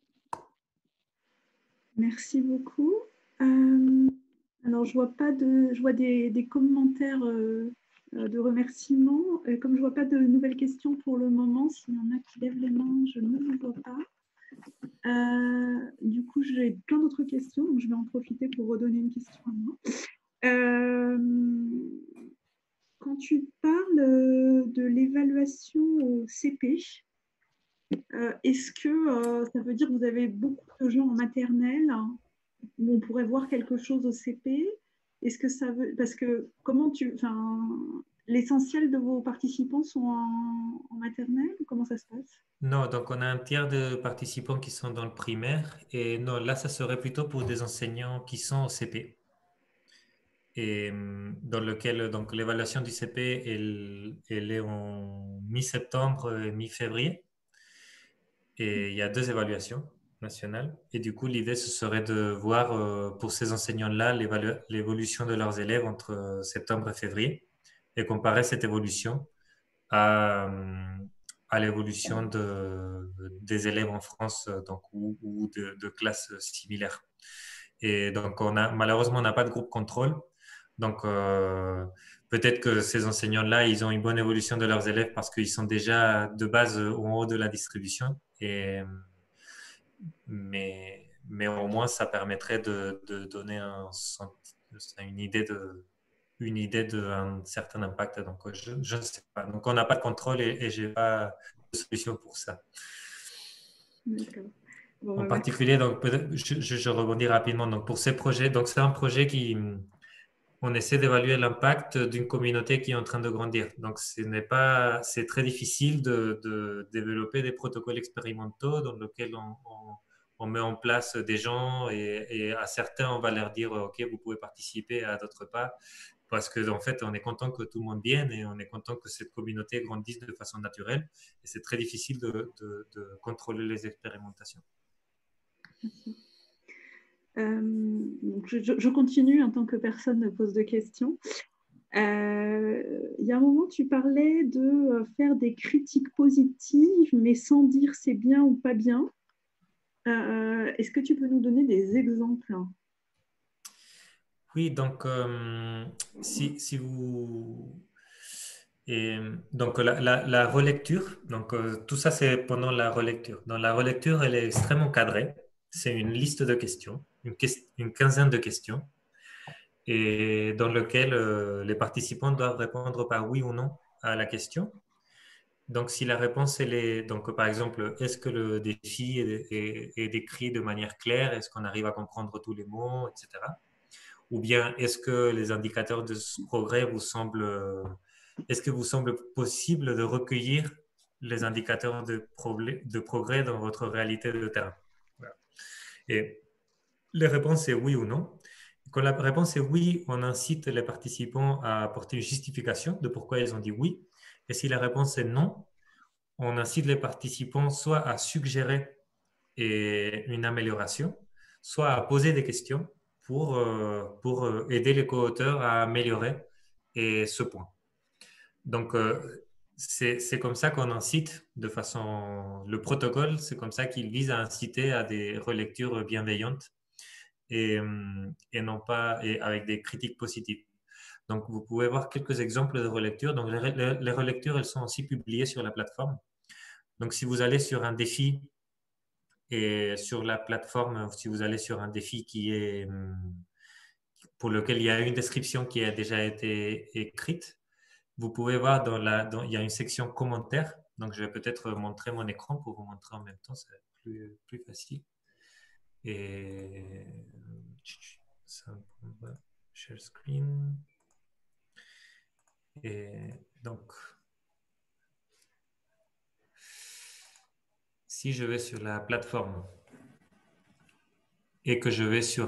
Merci beaucoup. Alors je vois des commentaires de remerciements. Comme je vois pas de nouvelles questions pour le moment, s'il y en a qui lèvent les mains, je ne les vois pas. Du coup, j'ai plein d'autres questions, donc je vais en profiter pour redonner une question à moi. Quand tu parles de l'évaluation au CP, est-ce que ça veut dire que vous avez beaucoup de gens en maternelle où on pourrait voir quelque chose au CP, Est-ce que ça veut... Parce que l'essentiel de vos participants sont en maternelle ou comment ça se passe? Non, donc on a un tiers de participants qui sont dans le primaire et non, là, ça serait plutôt pour des enseignants qui sont au CP et dans lequel donc l'évaluation du CP, elle est en mi-septembre et mi-février et il y a 2 évaluations nationales et du coup, l'idée, ce serait de voir pour ces enseignants-là l'évolution de leurs élèves entre septembre et février et comparer cette évolution à, à l'évolution des élèves en France donc, ou de classes similaires. Et donc, malheureusement, on n'a pas de groupe contrôle. Donc, peut-être que ces enseignants-là, ils ont une bonne évolution de leurs élèves parce qu'ils sont déjà de base en haut de la distribution. Mais au moins, ça permettrait de donner une idée d'un certain impact. Donc, je ne sais pas. Donc, on n'a pas de contrôle et je n'ai pas de solution pour ça. D'accord. Bon, En particulier, donc, je rebondis rapidement. Donc, pour ces projets, donc c'est un projet on essaie d'évaluer l'impact d'une communauté qui est en train de grandir. Donc, c'est très difficile de développer des protocoles expérimentaux dans lesquels on met en place des gens et à certains, on va leur dire, OK, vous pouvez participer, à d'autres pas. Parce qu'en fait, on est content que tout le monde vienne et on est content que cette communauté grandisse de façon naturelle. Et c'est très difficile de contrôler les expérimentations. Je continue en tant que personne ne pose de questions. Il y a un moment, tu parlais de faire des critiques positives, mais sans dire c'est bien ou pas bien. Est-ce que tu peux nous donner des exemples? Oui, donc si vous... Et donc la relecture, donc tout ça c'est pendant la relecture. Dans la relecture, elle est extrêmement cadrée. C'est une liste de questions, une quinzaine de questions, et dans lequel les participants doivent répondre par oui ou non à la question. Donc si la réponse elle est, donc par exemple, est-ce que le défi est décrit de manière claire, est-ce qu'on arrive à comprendre tous les mots, etc. Ou bien est-ce que les indicateurs de progrès est-ce que vous semble possible de recueillir les indicateurs de progrès dans votre réalité de terrain? Voilà. Et les réponses c'est oui ou non. Quand la réponse est oui, on incite les participants à apporter une justification de pourquoi ils ont dit oui. Et si la réponse est non, on incite les participants soit à suggérer une amélioration, soit à poser des questions pour aider les co-auteurs à améliorer ce point. Donc, c'est comme ça qu'on incite de façon... Le protocole, c'est comme ça qu'il vise à inciter à des relectures bienveillantes et non pas avec des critiques positives. Donc, vous pouvez voir quelques exemples de relectures. Donc, les relectures, elles sont aussi publiées sur la plateforme. Donc, si vous allez sur un défi et sur la plateforme, si vous allez sur un défi pour lequel il y a une description qui a déjà été écrite, vous pouvez voir il y a une section commentaires. Donc, je vais peut-être montrer mon écran pour vous montrer en même temps, ça va être plus facile. Et ça, share screen. Et donc, si je vais sur la plateforme et que je vais sur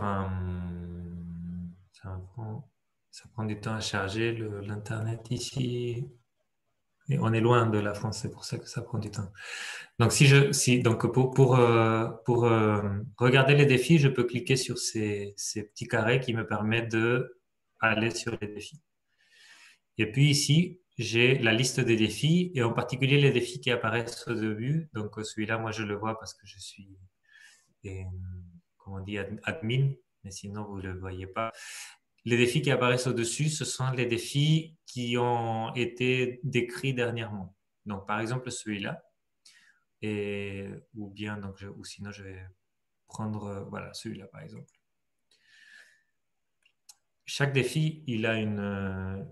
ça prend du temps à charger l'Internet ici. Et on est loin de la France, c'est pour ça que ça prend du temps. Donc, donc pour regarder les défis, je peux cliquer sur ces petits carrés qui me permettent d'aller sur les défis. Et puis ici, j'ai la liste des défis et en particulier les défis qui apparaissent au début. Donc, celui-là, moi, je le vois parce que je suis, comment on dit, admin, mais sinon, vous ne le voyez pas. Les défis qui apparaissent au-dessus, ce sont les défis qui ont été décrits dernièrement. Donc, par exemple, celui-là. Ou sinon, je vais prendre voilà, celui-là, par exemple. Chaque défi, il a une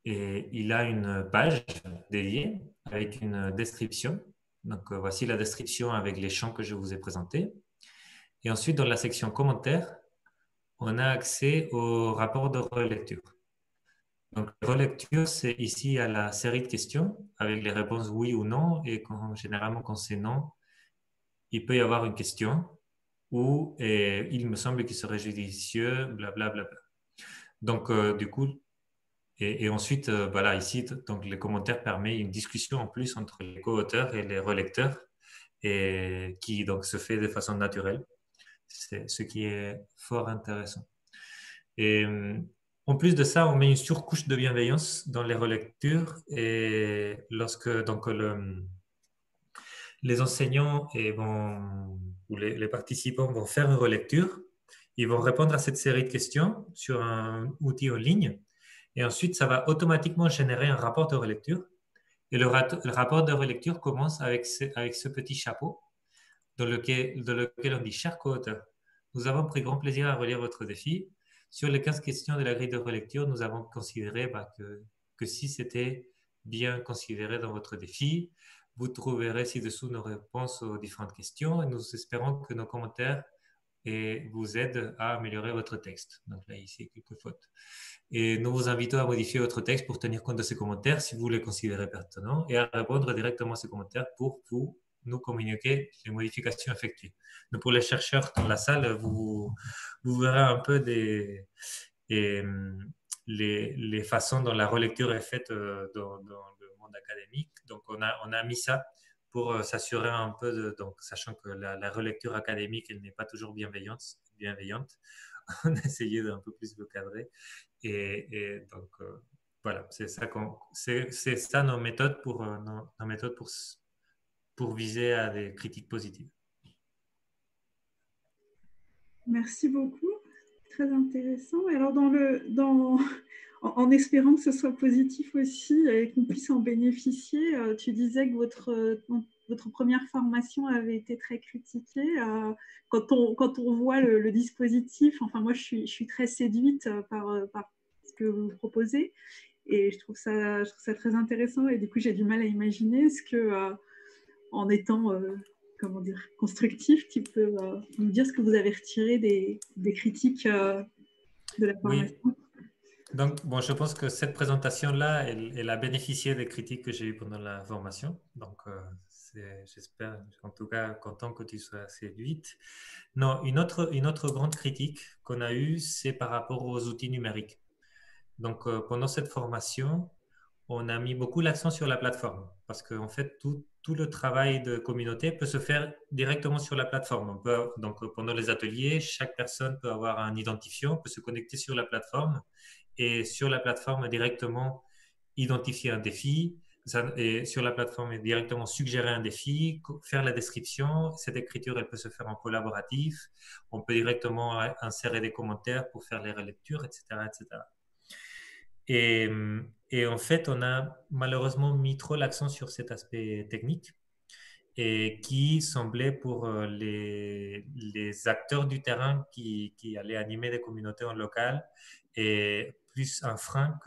page dédiée avec une description. Donc, voici la description avec les champs que je vous ai présentés. Et ensuite, dans la section commentaires, on a accès au rapport de relecture. Donc, relecture, c'est ici à la série de questions avec les réponses oui ou non. Et généralement, quand c'est non, il peut y avoir une question où il me semble qu'il serait judicieux, blablabla. Donc, du coup, et ensuite, voilà, ici, donc, les commentaires permettent une discussion en plus entre les co-auteurs et les relecteurs et qui donc se fait de façon naturelle. C'est ce qui est fort intéressant. Et en plus de ça, on met une surcouche de bienveillance dans les relectures et lorsque donc, les enseignants ou les participants vont faire une relecture, ils vont répondre à cette série de questions sur un outil en ligne et ensuite, ça va automatiquement générer un rapport de relecture. Et le rapport de relecture commence avec ce petit chapeau dans lequel on dit cher co-auteur. Nous avons pris grand plaisir à relire votre défi. Sur les 15 questions de la grille de relecture, nous avons considéré que si c'était bien considéré dans votre défi, vous trouverez ci-dessous nos réponses aux différentes questions et nous espérons que nos commentaires vous aident à améliorer votre texte. Donc là, ici, quelques fautes. Et nous vous invitons à modifier votre texte pour tenir compte de ces commentaires si vous les considérez pertinents et à répondre directement à ces commentaires pour nous communiquer les modifications effectuées. Donc pour les chercheurs dans la salle, vous verrez un peu les façons dont la relecture est faite dans le monde académique. Donc on a mis ça pour s'assurer un peu, donc, sachant que la relecture académique, elle n'est pas toujours bienveillante. On a essayé d'un peu plus le cadrer. Et donc, voilà, c'est ça nos méthodes pour viser à des critiques positives. Merci beaucoup, très intéressant. Et alors, en espérant que ce soit positif aussi et qu'on puisse en bénéficier, tu disais que votre première formation avait été très critiquée. Quand on voit le dispositif, enfin moi je suis très séduite par ce que vous proposez et je trouve ça très intéressant et du coup j'ai du mal à imaginer ce que en étant comment dire, constructif, tu peux nous dire ce que vous avez retiré des critiques de la formation. Oui. Donc, bon, je pense que cette présentation-là, elle a bénéficié des critiques que j'ai eues pendant la formation. Donc, j'espère, en tout cas, content que tu sois séduite. Non, une autre grande critique qu'on a eue, c'est par rapport aux outils numériques. Donc, pendant cette formation, on a mis beaucoup l'accent sur la plateforme parce qu'en fait, tout le travail de communauté peut se faire directement sur la plateforme. Donc, pendant les ateliers, chaque personne peut avoir un identifiant, peut se connecter sur la plateforme et sur la plateforme directement identifier un défi et sur la plateforme directement suggérer un défi, faire la description. Cette écriture, elle peut se faire en collaboratif. On peut directement insérer des commentaires pour faire les relectures, etc., etc. Et en fait, on a malheureusement mis trop l'accent sur cet aspect technique et qui semblait pour les acteurs du terrain qui allaient animer des communautés en local et plus un frein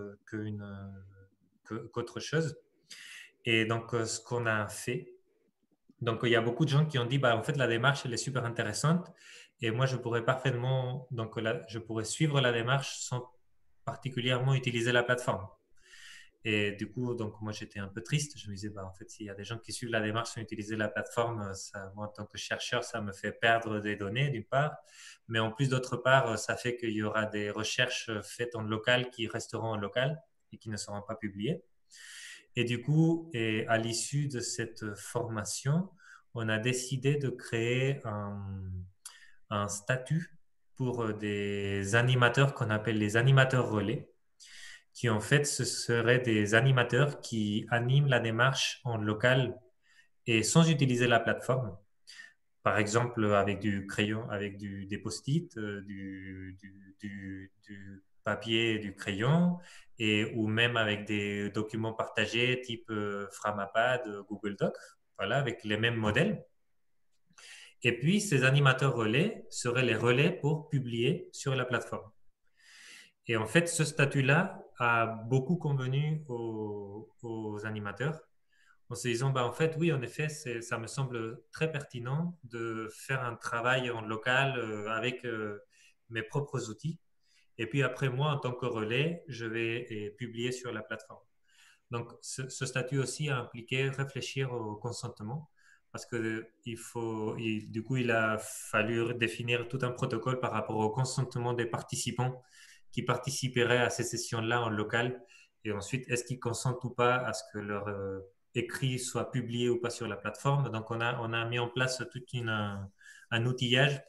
qu'autre chose. Et donc, ce qu'on a fait, donc il y a beaucoup de gens qui ont dit, en fait, la démarche, elle est super intéressante et moi, je pourrais parfaitement, donc là, je pourrais suivre la démarche sans particulièrement utiliser la plateforme. Et du coup, donc moi j'étais un peu triste. Je me disais, en fait, s'il y a des gens qui suivent la démarche sans utiliser la plateforme, moi en tant que chercheur, ça me fait perdre des données d'une part, mais en plus d'autre part, ça fait qu'il y aura des recherches faites en local qui resteront en local et qui ne seront pas publiées. Et du coup, à l'issue de cette formation, on a décidé de créer un statut pour des animateurs qu'on appelle les animateurs relais, qui en fait, ce seraient des animateurs qui animent la démarche en local et sans utiliser la plateforme. Par exemple, avec du crayon, avec des post-it, du papier et du crayon, ou même avec des documents partagés type Framapad, Google Doc, voilà, avec les mêmes modèles. Et puis, ces animateurs relais seraient les relais pour publier sur la plateforme. Et en fait, ce statut-là a beaucoup convenu aux animateurs en se disant, en fait, oui, en effet, ça me semble très pertinent de faire un travail en local avec mes propres outils. Et puis après, moi, en tant que relais, je vais publier sur la plateforme. Donc, ce statut aussi a impliqué réfléchir au consentement parce que du coup, il a fallu définir tout un protocole par rapport au consentement des participants qui participeraient à ces sessions-là en local. Et ensuite, est-ce qu'ils consentent ou pas à ce que leur écrit soit publié ou pas sur la plateforme. Donc, on a mis en place tout un outillage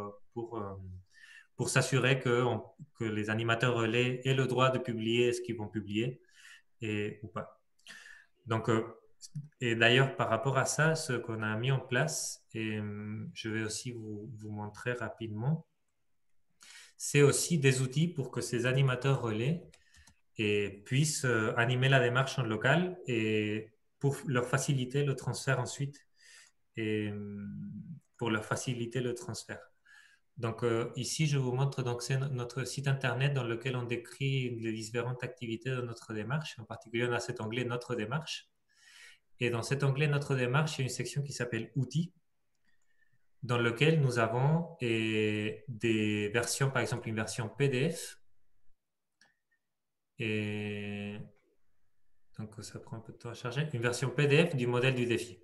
pour s'assurer que les animateurs relais aient le droit de publier ce qu'ils vont publier ou pas. Donc, et d'ailleurs, par rapport à ça, ce qu'on a mis en place, et je vais aussi vous montrer rapidement, c'est aussi des outils pour que ces animateurs relais puissent animer la démarche en local et pour leur faciliter le transfert ensuite et pour leur faciliter le transfert. Donc ici, je vous montre, donc c'est notre site internet dans lequel on décrit les différentes activités de notre démarche. En particulier, on a cet onglet Notre démarche. Et dans cet onglet Notre démarche, il y a une section qui s'appelle Outils, dans lequel nous avons des versions, par exemple une version PDF. Et donc ça prend un peu de temps à charger. Une version PDF du modèle du défi.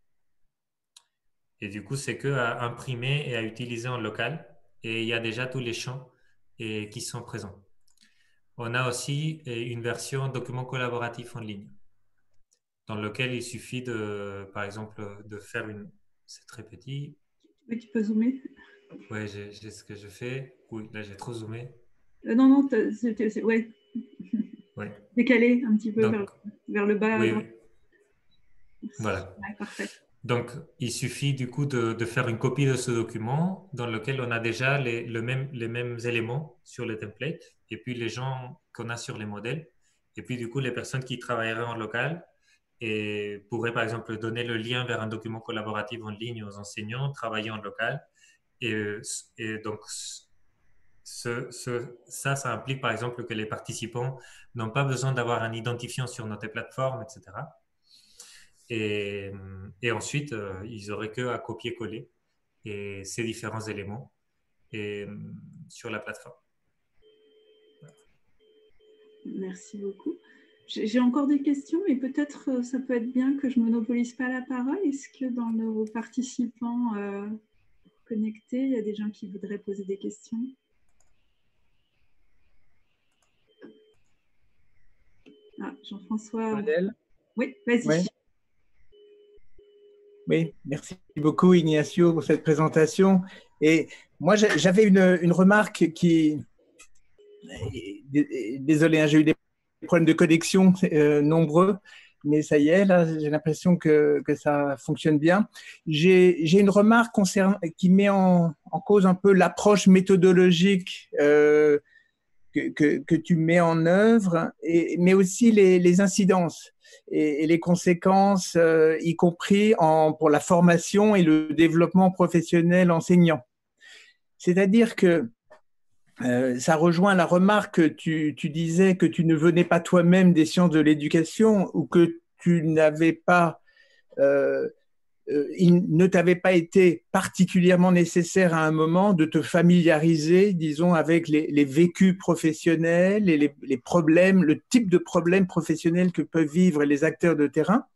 Et du coup, c'est que à imprimer et à utiliser en local. Et il y a déjà tous les champs qui sont présents. On a aussi une version document collaboratif en ligne, dans lequel il suffit par exemple, de faire une. C'est très petit. Oui, tu peux zoomer. Oui, j'ai ce que je fais. Oui, là, j'ai trop zoomé. Non, ouais. Ouais. Décalé un petit peu donc, vers le bas. Oui, oui. Voilà. Ouais, parfait. Donc, il suffit du coup de faire une copie de ce document dans lequel on a déjà les mêmes éléments sur le template et puis les gens qu'on a sur les modèles. Et puis, du coup, les personnes qui travailleraient en local pourraient, par exemple, donner le lien vers un document collaboratif en ligne aux enseignants, travailler en local. Et donc, ça implique, par exemple, que les participants n'ont pas besoin d'avoir un identifiant sur notre plateforme, etc. Et ensuite, ils n'auraient qu'à copier-coller ces différents éléments sur la plateforme. Merci beaucoup. J'ai encore des questions, mais peut-être ça peut être bien que je ne monopolise pas la parole. Est-ce que dans nos participants connectés, il y a des gens qui voudraient poser des questions? Ah, Jean-François. Oui, vas-y. Ouais. Oui, merci beaucoup Ignacio pour cette présentation. Et moi, j'avais une remarque qui… Désolé, hein, j'ai eu des problèmes de connexion nombreux, mais ça y est, là, j'ai l'impression que ça fonctionne bien. J'ai une remarque qui met en cause un peu l'approche méthodologique que tu mets en œuvre, mais aussi les incidences et les conséquences, y compris pour la formation et le développement professionnel enseignant. C'est-à-dire que ça rejoint la remarque que tu disais que tu ne venais pas toi-même des sciences de l'éducation ou que tu n'avais pas… il ne t'avait pas été particulièrement nécessaire à un moment de te familiariser, disons, avec les vécus professionnels et les problèmes, le type de problèmes professionnels que peuvent vivre les acteurs de terrain.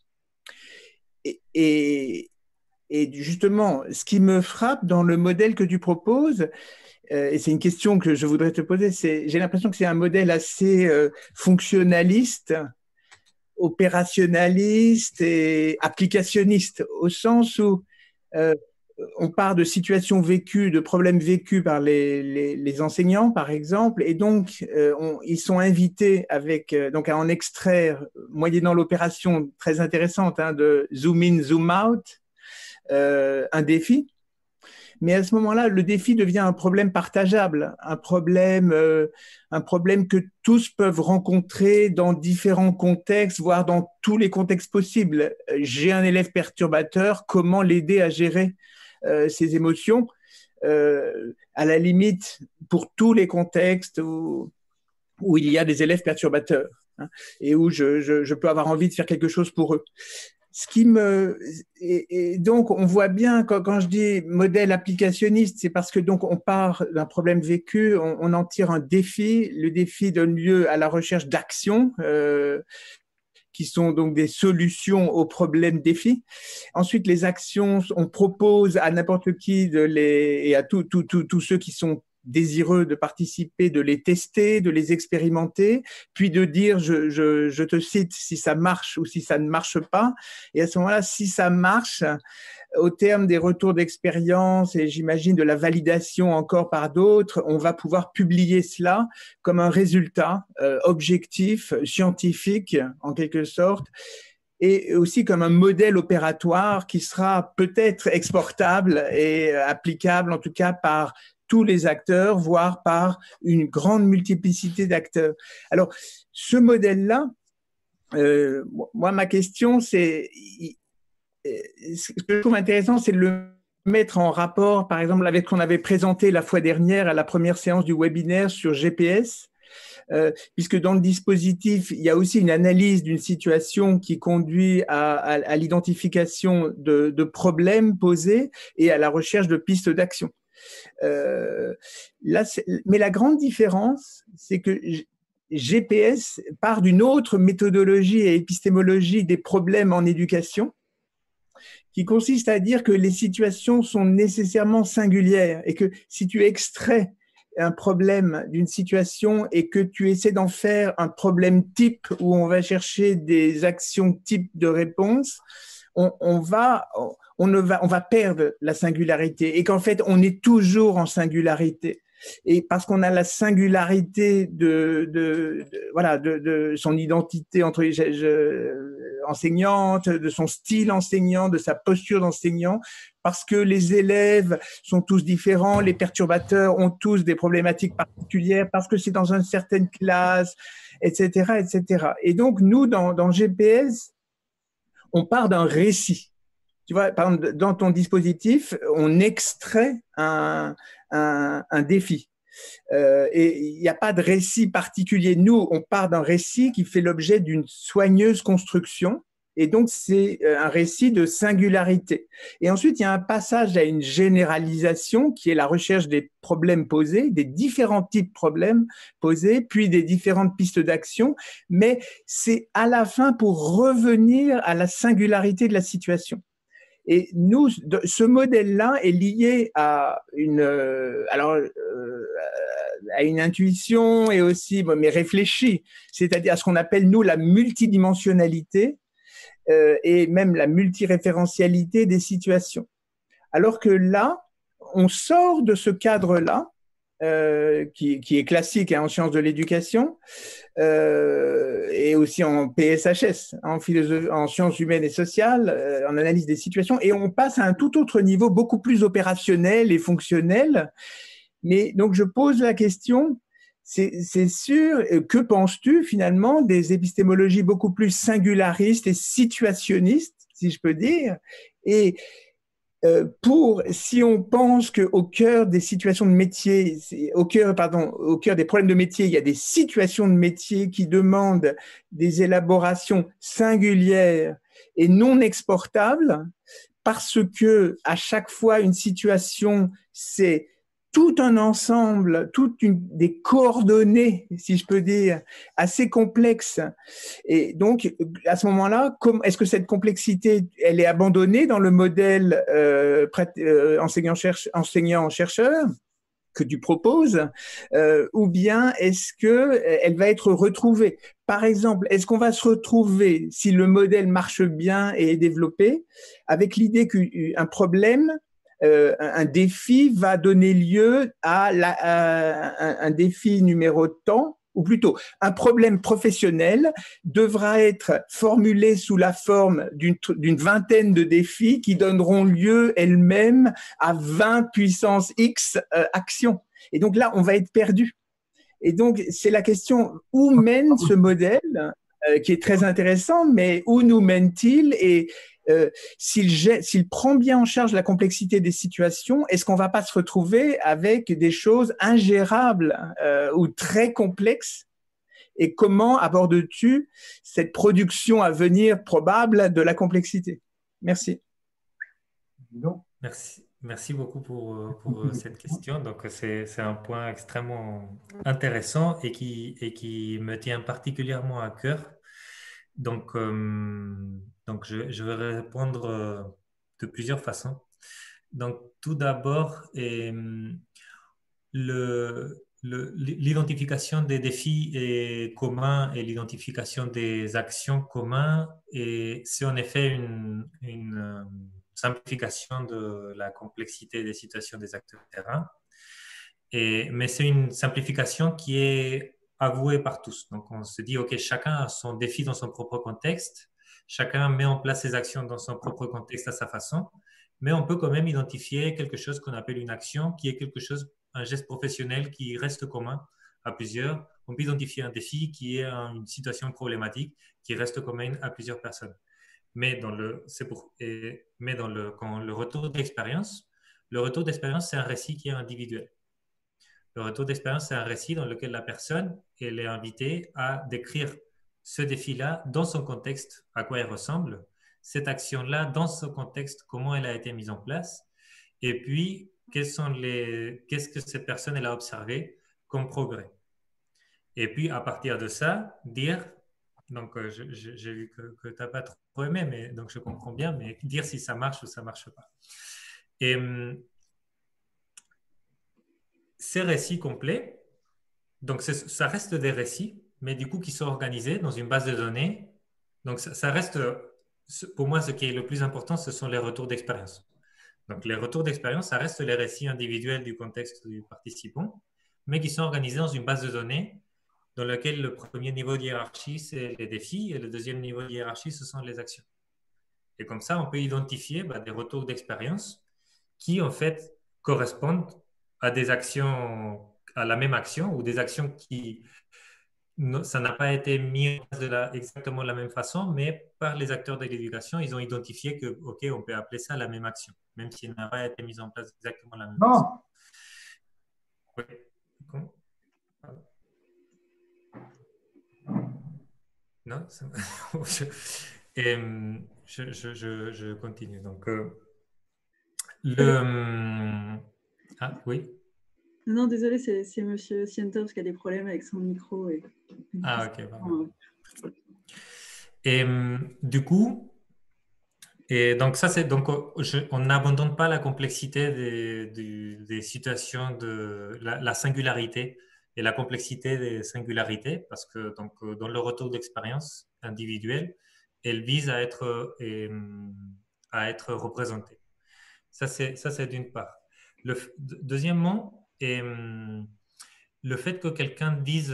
Et justement, ce qui me frappe dans le modèle que tu proposes, et c'est une question que je voudrais te poser, j'ai l'impression que c'est un modèle assez fonctionnaliste, opérationnaliste et applicationniste, au sens où on part de situations vécues, de problèmes vécus par les enseignants, par exemple, et donc ils sont invités donc à en extraire, moyennant l'opération très intéressante de zoom in, zoom out, un défi. Mais à ce moment-là, le défi devient un problème partageable, un problème que tous peuvent rencontrer dans différents contextes, voire dans tous les contextes possibles. J'ai un élève perturbateur, comment l'aider à gérer ses émotions, à la limite pour tous les contextes où il y a des élèves perturbateurs, et où je peux avoir envie de faire quelque chose pour eux. Et donc, on voit bien quand je dis modèle applicationniste, c'est parce que donc on part d'un problème vécu, on en tire un défi. Le défi donne lieu à la recherche d'actions qui sont donc des solutions aux problèmes défis. Ensuite, les actions, on propose à n'importe qui et à tous ceux qui sont désireux de participer, de les tester, de les expérimenter, puis de dire, je te cite, si ça marche ou si ça ne marche pas. Et à ce moment-là, si ça marche, au terme des retours d'expérience et j'imagine de la validation encore par d'autres, on va pouvoir publier cela comme un résultat objectif, scientifique en quelque sorte, et aussi comme un modèle opératoire qui sera peut-être exportable et applicable en tout cas par tous les acteurs, voire par une grande multiplicité d'acteurs. Alors, ce modèle-là, moi, ma question, c'est, ce que je trouve intéressant, c'est de le mettre en rapport, par exemple, avec ce qu'on avait présenté la fois dernière à la première séance du webinaire sur GPS, puisque dans le dispositif, il y a aussi une analyse d'une situation qui conduit à l'identification de problèmes posés et à la recherche de pistes d'action. Mais la grande différence, c'est que GPS part d'une autre méthodologie et épistémologie des problèmes en éducation, qui consiste à dire que les situations sont nécessairement singulières et que si tu extrais un problème d'une situation et que tu essaies d'en faire un problème type où on va chercher des actions types de réponse, on va perdre la singularité et qu'en fait, on est toujours en singularité. Et parce qu'on a la singularité de son identité enseignante, de son style enseignant, de sa posture d'enseignant, parce que les élèves sont tous différents, les perturbateurs ont tous des problématiques particulières, parce que c'est dans une certaine classe, etc., etc. Et donc, nous, dans GPS, on part d'un récit. Tu vois, par exemple, dans ton dispositif, on extrait un défi. Et il n'y a pas de récit particulier. Nous, on part d'un récit qui fait l'objet d'une soigneuse construction. Et donc, c'est un récit de singularité. Et ensuite, il y a un passage à une généralisation qui est la recherche des problèmes posés, des différents types de problèmes posés, puis des différentes pistes d'action. Mais c'est à la fin pour revenir à la singularité de la situation. Et nous, ce modèle-là est lié à une intuition et aussi, mais réfléchie, c'est-à-dire à ce qu'on appelle, nous, la multidimensionnalité et même la multiréférentialité des situations. Alors que là, on sort de ce cadre-là, qui est classique en sciences de l'éducation et aussi en PSHS, en sciences humaines et sociales, en analyse des situations, et on passe à un tout autre niveau, beaucoup plus opérationnel et fonctionnel. Mais donc, je pose la question, c'est sûr, que penses-tu finalement des épistémologies beaucoup plus singularistes et situationnistes, si je peux dire, et si on pense qu'au cœur des situations de métier, au cœur des problèmes de métier, il y a des situations de métier qui demandent des élaborations singulières et non exportables, parce que à chaque fois une situation, c'est tout un ensemble, des coordonnées, si je peux dire, assez complexes. Et donc, à ce moment-là, est-ce que cette complexité, elle est abandonnée dans le modèle enseignant-chercheur que tu proposes, ou bien est-ce qu'elle va être retrouvée? Par exemple, est-ce qu'on va se retrouver, si le modèle marche bien et est développé, avec l'idée qu'un problème, un défi va donner lieu à un défi numéro temps, ou plutôt un problème professionnel devra être formulé sous la forme d'une vingtaine de défis qui donneront lieu elles-mêmes à 20 puissance X actions. Et donc là, on va être perdu. Et donc, c'est la question, où mène ce modèle qui est très intéressant, mais où nous mène-t-il? Et s'il prend bien en charge la complexité des situations, est-ce qu'on ne va pas se retrouver avec des choses ingérables ou très complexes? et comment abordes-tu cette production à venir probable de la complexité? Merci. Merci beaucoup pour cette question. Donc, c'est un point extrêmement intéressant et qui me tient particulièrement à cœur. Donc, je vais répondre de plusieurs façons. Donc, tout d'abord, l'identification des défis communs et l'identification des actions communes, c'est en effet une simplification de la complexité des situations des acteurs de terrain. Mais c'est une simplification qui est avouée par tous. Donc, on se dit, OK, chacun a son défi dans son propre contexte, chacun met en place ses actions dans son propre contexte à sa façon, mais on peut quand même identifier quelque chose qu'on appelle une action, qui est quelque chose, un geste professionnel qui reste commun à plusieurs. On peut identifier un défi qui est une situation problématique qui reste commune à plusieurs personnes. Mais quand le retour d'expérience, c'est un récit qui est individuel. Le retour d'expérience, c'est un récit dans lequel la personne elle est invitée à décrire ce défi-là dans son contexte, à quoi il ressemble, cette action-là dans ce contexte, comment elle a été mise en place, et puis qu'est-ce que cette personne elle a observé comme progrès. Et puis à partir de ça, dire, donc j'ai vu que tu n'as pas trop aimé, mais donc je comprends bien, mais dire si ça marche ou ça ne marche pas. Et ces récits complets, donc, ça reste des récits, mais du coup, qui sont organisés dans une base de données. Donc, ça reste, pour moi, ce qui est le plus important, ce sont les retours d'expérience. Donc, les retours d'expérience, ça reste les récits individuels du contexte du participant, mais qui sont organisés dans une base de données dans laquelle le premier niveau de hiérarchie, c'est les défis, et le deuxième niveau de hiérarchie, ce sont les actions. Et comme ça, on peut identifier des retours d'expérience qui, en fait, correspondent à des actions, à la même action ou des actions qui, ça n'a pas été mis en place exactement de la même façon, mais par les acteurs de l'éducation, ils ont identifié que, OK, on peut appeler ça la même action, même si elle n'a pas été mise en place exactement de la même façon. Oui. Non, je continue. Donc, ah, oui. Non, désolé, c'est Monsieur Sientos qui a des problèmes avec son micro. Ah, ok. Et du coup, donc ça, c'est donc on n'abandonne pas la complexité des situations de la singularité et la complexité des singularités, parce que donc dans le retour d'expérience individuelle, elle vise à être représentée. Ça, c'est d'une part. Deuxièmement, le fait que quelqu'un dise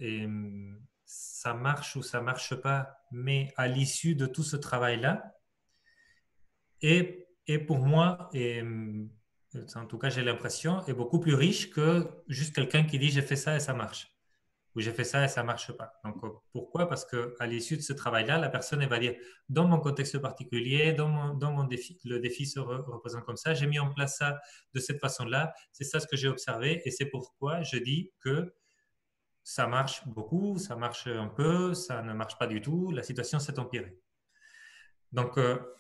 ça marche ou ça marche pas, mais à l'issue de tout ce travail-là, et pour moi, en tout cas j'ai l'impression, est beaucoup plus riche que juste quelqu'un qui dit j'ai fait ça et ça marche, ou j'ai fait ça et ça marche pas. Donc pourquoi? Parce qu'à l'issue de ce travail-là, la personne elle va dire dans mon contexte particulier, dans mon défi, le défi se représente comme ça, j'ai mis en place ça de cette façon-là, c'est ça ce que j'ai observé et c'est pourquoi je dis que ça marche beaucoup, ça marche un peu, ça ne marche pas du tout, la situation s'est empirée. Donc,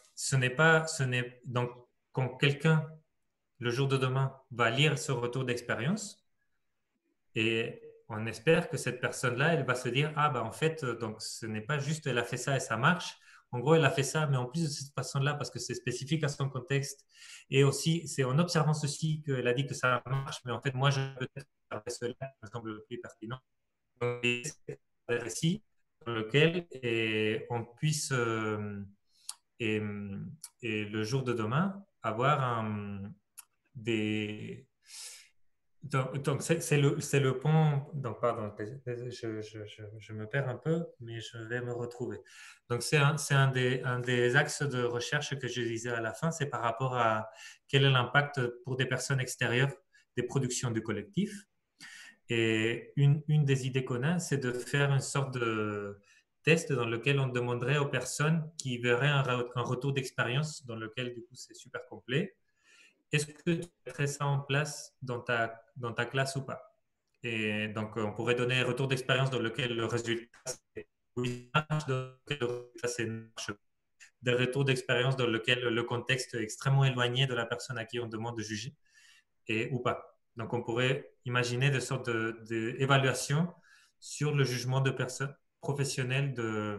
donc quand quelqu'un, le jour de demain, va lire ce retour d'expérience, et on espère que cette personne-là, elle va se dire, ah ben en fait, donc ce n'est pas juste elle a fait ça et ça marche. En gros, elle a fait ça, mais en plus de cette façon-là, parce que c'est spécifique à son contexte, et aussi, c'est en observant ceci qu'elle a dit que ça marche, mais en fait, moi, je peut-être faire cela, ça me semble le plus pertinent. Donc, c'est un récit dans lequel on puisse et le jour de demain, avoir des... Donc c'est le pont... Donc, pardon, je me perds un peu, mais je vais me retrouver. Donc, c'est un des axes de recherche que je disais à la fin, c'est par rapport à quel est l'impact pour des personnes extérieures des productions du collectif. Et une des idées qu'on a, c'est de faire une sorte de test dans lequel on demanderait aux personnes qui verraient un retour d'expérience dans lequel, du coup, c'est super complet. Est-ce que tu mettrais ça en place dans ta classe ou pas? Et donc, on pourrait donner un retour d'expérience dans lequel le résultat, c'est oui, ça marche, dans lequel le résultat, c'est ne marche pas. Des retours d'expérience dans lequel le contexte est extrêmement éloigné de la personne à qui on demande de juger ou pas. Donc, on pourrait imaginer des sortes d'évaluations sur le jugement de personnes professionnelles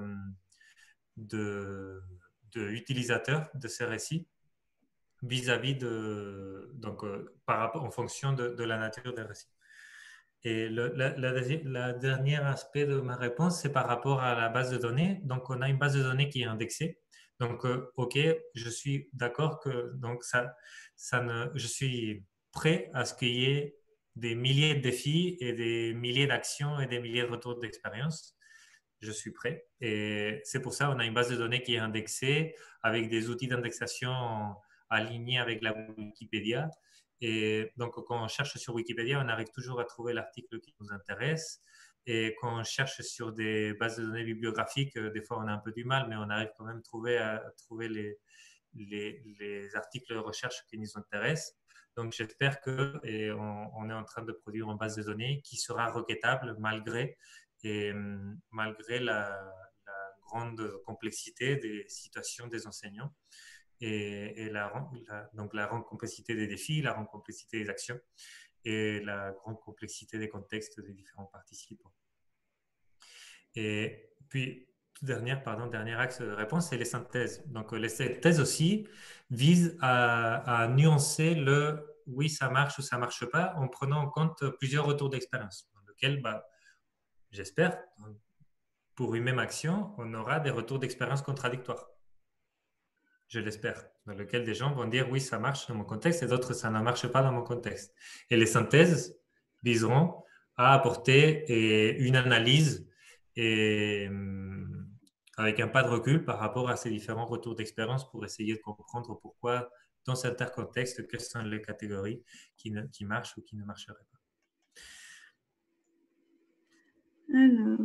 utilisateurs de ces récits vis-à-vis donc, par rapport, en fonction de la nature des récits. Et la dernière aspect de ma réponse, c'est par rapport à la base de données. Donc, on a une base de données qui est indexée. Donc, OK, je suis d'accord que donc je suis prêt à ce qu'il y ait des milliers de défis et des milliers d'actions et des milliers de retours d'expérience. Je suis prêt. Et c'est pour ça qu'on a une base de données qui est indexée avec des outils d'indexation alignés avec la Wikipédia. Et donc, quand on cherche sur Wikipédia, on arrive toujours à trouver l'article qui nous intéresse. Et quand on cherche sur des bases de données bibliographiques, des fois on a un peu du mal, mais on arrive quand même à trouver les articles de recherche qui nous intéressent. Donc, j'espère que et on est en train de produire une base de données qui sera requêtable malgré la grande complexité des situations des enseignants et donc la grande complexité des défis, la grande complexité des actions et la grande complexité des contextes des différents participants. Et puis, dernier axe de réponse, c'est les synthèses. Donc, les synthèses aussi visent à nuancer le oui, ça marche ou ça ne marche pas en prenant en compte plusieurs retours d'expérience, dans lequel, j'espère, pour une même action, on aura des retours d'expérience contradictoires. Je l'espère, dans lequel des gens vont dire oui, ça marche dans mon contexte et d'autres, ça ne marche pas dans mon contexte. Et les synthèses viseront à apporter une analyse avec un pas de recul par rapport à ces différents retours d'expérience pour essayer de comprendre pourquoi, dans certains contextes, quelles sont les catégories qui marchent ou qui ne marcheraient pas. Alors,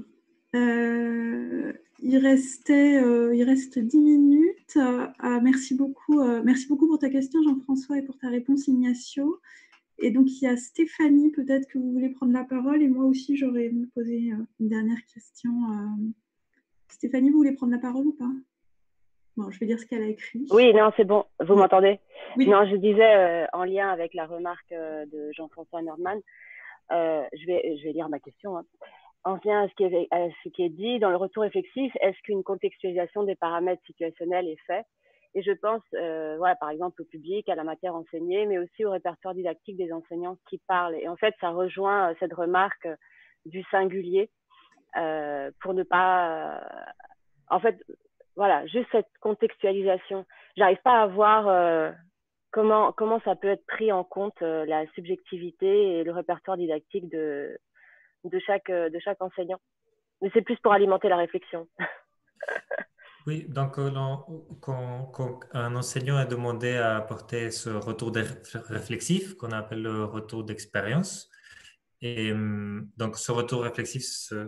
il reste 10 minutes. Merci beaucoup pour ta question, Jean-François, et pour ta réponse, Ignacio. Et donc, il y a Stéphanie, peut-être que vous voulez prendre la parole, et moi aussi, j'aurais aimé poser une dernière question. Stéphanie, vous voulez prendre la parole ou pas? Bon, je vais dire ce qu'elle a écrit. Oui, non, c'est bon. Vous m'entendez? Oui. Non, je disais, en lien avec la remarque de Jean-François Nordman, je vais lire ma question. En lien à ce qui est dit, dans le retour réflexif, est-ce qu'une contextualisation des paramètres situationnels est faite? Et je pense, par exemple, au public, à la matière enseignée, mais aussi au répertoire didactique des enseignants qui parlent. Et en fait, ça rejoint cette remarque du singulier pour ne pas... en fait, voilà, juste cette contextualisation. J'arrive pas à voir comment ça peut être pris en compte la subjectivité et le répertoire didactique de chaque enseignant. Mais c'est plus pour alimenter la réflexion. Oui, donc quand un enseignant est demandé à apporter ce retour réflexif qu'on appelle le retour d'expérience, et donc ce retour réflexif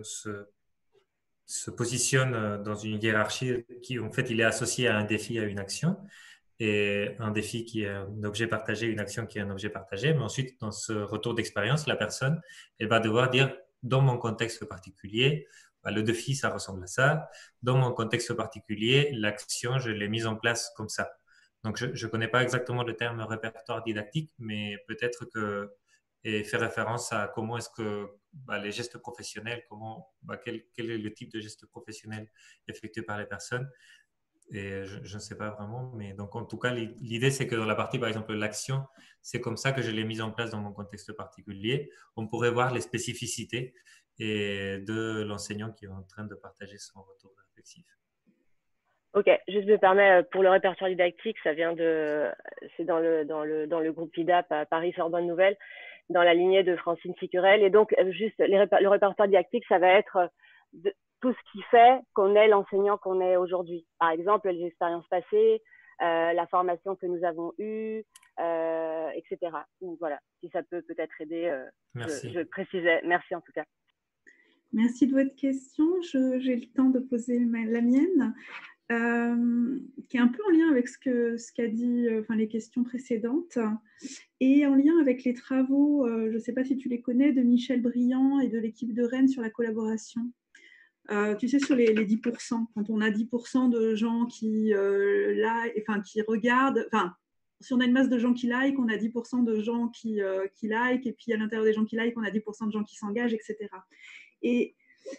se positionne dans une hiérarchie qui, en fait, il est associé à un défi, à une action, et un défi qui est un objet partagé, une action qui est un objet partagé. Mais ensuite, dans ce retour d'expérience, la personne, elle va devoir dire, dans mon contexte particulier, le défi, ça ressemble à ça. Dans mon contexte particulier, l'action, je l'ai mise en place comme ça. Donc, je ne connais pas exactement le terme répertoire didactique, mais peut-être que et fait référence à comment est-ce que les gestes professionnels, quel est le type de geste professionnel effectué par les personnes. Et je ne sais pas vraiment, mais donc en tout cas, l'idée c'est que dans la partie, par exemple, l'action, c'est comme ça que je l'ai mise en place dans mon contexte particulier. On pourrait voir les spécificités de l'enseignant qui est en train de partager son retour réflexif. Ok, je me permets, pour le répertoire didactique, c'est dans le groupe IDAP à Paris-Sorbonne Nouvelle, dans la lignée de Francine Sicurel. Et donc, juste le répertoire didactique, ça va être tout ce qui fait qu'on est l'enseignant qu'on est aujourd'hui. Par exemple, les expériences passées, la formation que nous avons eue, etc. Donc voilà, si ça peut peut-être aider, je précisais. Merci en tout cas. Merci de votre question. J'ai le temps de poser la mienne. qui est un peu en lien avec ce qu'a dit, les questions précédentes, et en lien avec les travaux, je ne sais pas si tu les connais, de Michel Briand et de l'équipe de Rennes sur la collaboration. Tu sais, sur les 10%, quand on a 10% de gens qui qui regardent, si on a une masse de gens qui like, on a 10% de gens qui like, et puis à l'intérieur des gens qui like, on a 10% de gens qui s'engagent, etc. Et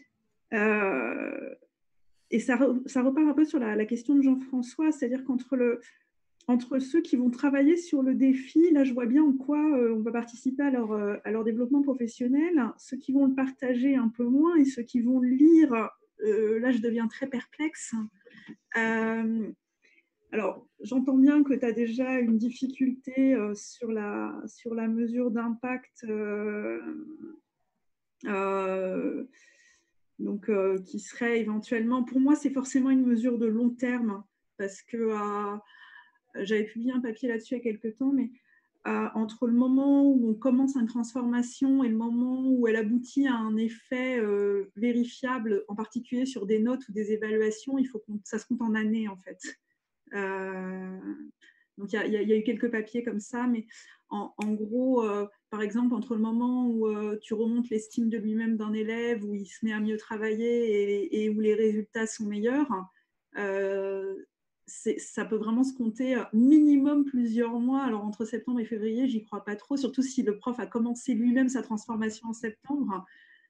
ça repart un peu sur la question de Jean-François, c'est-à-dire entre ceux qui vont travailler sur le défi, là je vois bien en quoi on va participer à leur développement professionnel, ceux qui vont le partager un peu moins et ceux qui vont le lire, là je deviens très perplexe. Alors j'entends bien que tu as déjà une difficulté sur la mesure d'impact, qui serait éventuellement, pour moi c'est forcément une mesure de long terme, parce que j'avais publié un papier là-dessus il y a quelques temps, mais entre le moment où on commence une transformation et le moment où elle aboutit à un effet vérifiable, en particulier sur des notes ou des évaluations, il faut que ça se compte en années en fait. Donc il y a eu quelques papiers comme ça, mais en gros, par exemple, entre le moment où tu remontes l'estime de lui-même d'un élève, où il se met à mieux travailler et où les résultats sont meilleurs, ça peut vraiment se compter minimum plusieurs mois. Alors entre septembre et février, j'y crois pas trop, surtout si le prof a commencé lui-même sa transformation en septembre.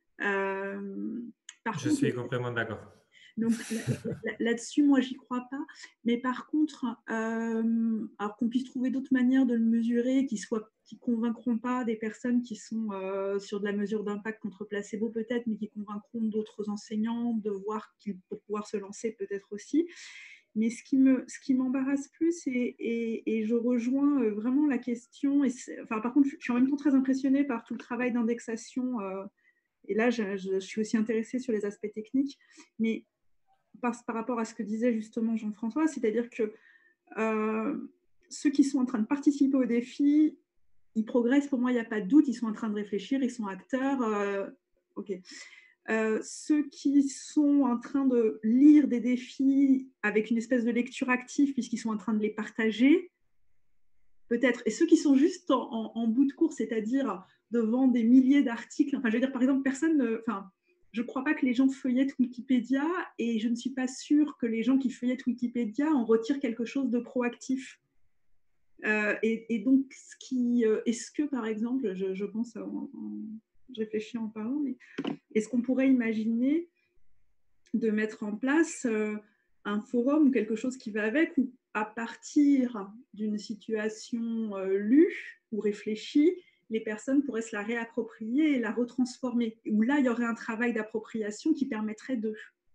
Je suis complètement d'accord. Donc là-dessus, moi, j'y crois pas. Mais par contre, alors qu'on puisse trouver d'autres manières de le mesurer qui convaincront pas des personnes qui sont sur de la mesure d'impact contre placebo peut-être, mais qui convaincront d'autres enseignants de voir pour pouvoir se lancer peut-être aussi. Mais ce qui m'embarrasse plus, et je rejoins vraiment la question, par contre, je suis en même temps très impressionnée par tout le travail d'indexation, et là, je suis aussi intéressée sur les aspects techniques, mais par rapport à ce que disait justement Jean-François, c'est-à-dire que ceux qui sont en train de participer au défi, ils progressent, pour moi, il n'y a pas de doute, ils sont en train de réfléchir, ils sont acteurs. Ok. Ceux qui sont en train de lire des défis avec une espèce de lecture active, puisqu'ils sont en train de les partager, peut-être. Et ceux qui sont juste en bout de course, c'est-à-dire devant des milliers d'articles, je veux dire, par exemple, je ne crois pas que les gens feuillettent Wikipédia, et je ne suis pas sûre que les gens qui feuillettent Wikipédia en retirent quelque chose de proactif. Et donc, est-ce que, par exemple, je pense, je réfléchis en parlant, mais est-ce qu'on pourrait imaginer de mettre en place un forum ou quelque chose qui va avec, où à partir d'une situation lue ou réfléchie, les personnes pourraient se la réapproprier et la retransformer, où là, il y aurait un travail d'appropriation qui permettrait de...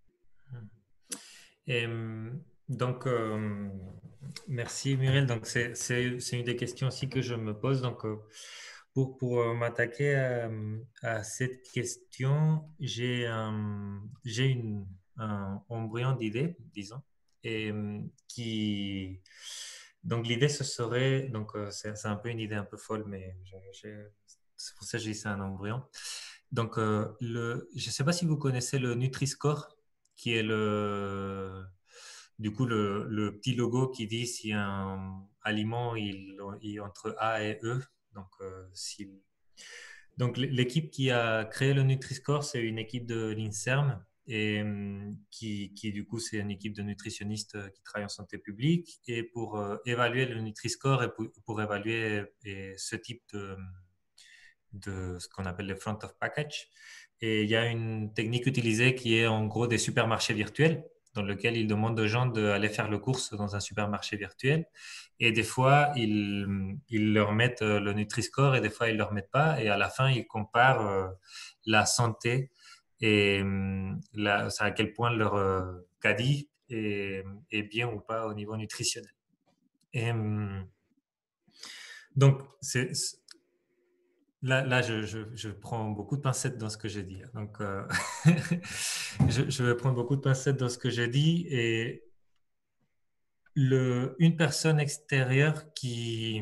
Et, donc, merci Muriel. Donc, c'est une des questions aussi que je me pose. Donc, pour m'attaquer à cette question, j'ai un embryon d'idée, disons, et donc l'idée ce serait, donc c'est un peu une idée un peu folle, mais c'est pour ça que j'ai dit c'est un embryon. Donc je ne sais pas si vous connaissez le Nutri-Score, qui est du coup le petit logo qui dit si un aliment il est entre A et E. Donc l'équipe qui a créé le Nutri-Score, c'est une équipe de l'INSERM, et qui du coup c'est une équipe de nutritionnistes qui travaillent en santé publique, et pour évaluer le Nutri-Score et pour évaluer ce type de ce qu'on appelle le front of package. Et il y a une technique utilisée qui est en gros des supermarchés virtuels, dans lequel ils demandent aux gens d'aller faire le course dans un supermarché virtuel. Et des fois, ils leur mettent le Nutri-Score, et des fois, ils ne leur mettent pas. Et à la fin, ils comparent la santé et à quel point leur caddie est bien ou pas au niveau nutritionnel. Et donc, Là, je prends beaucoup de pincettes dans ce que j'ai dit. Donc, je vais prendre beaucoup de pincettes dans ce que j'ai dit. Et une personne extérieure qui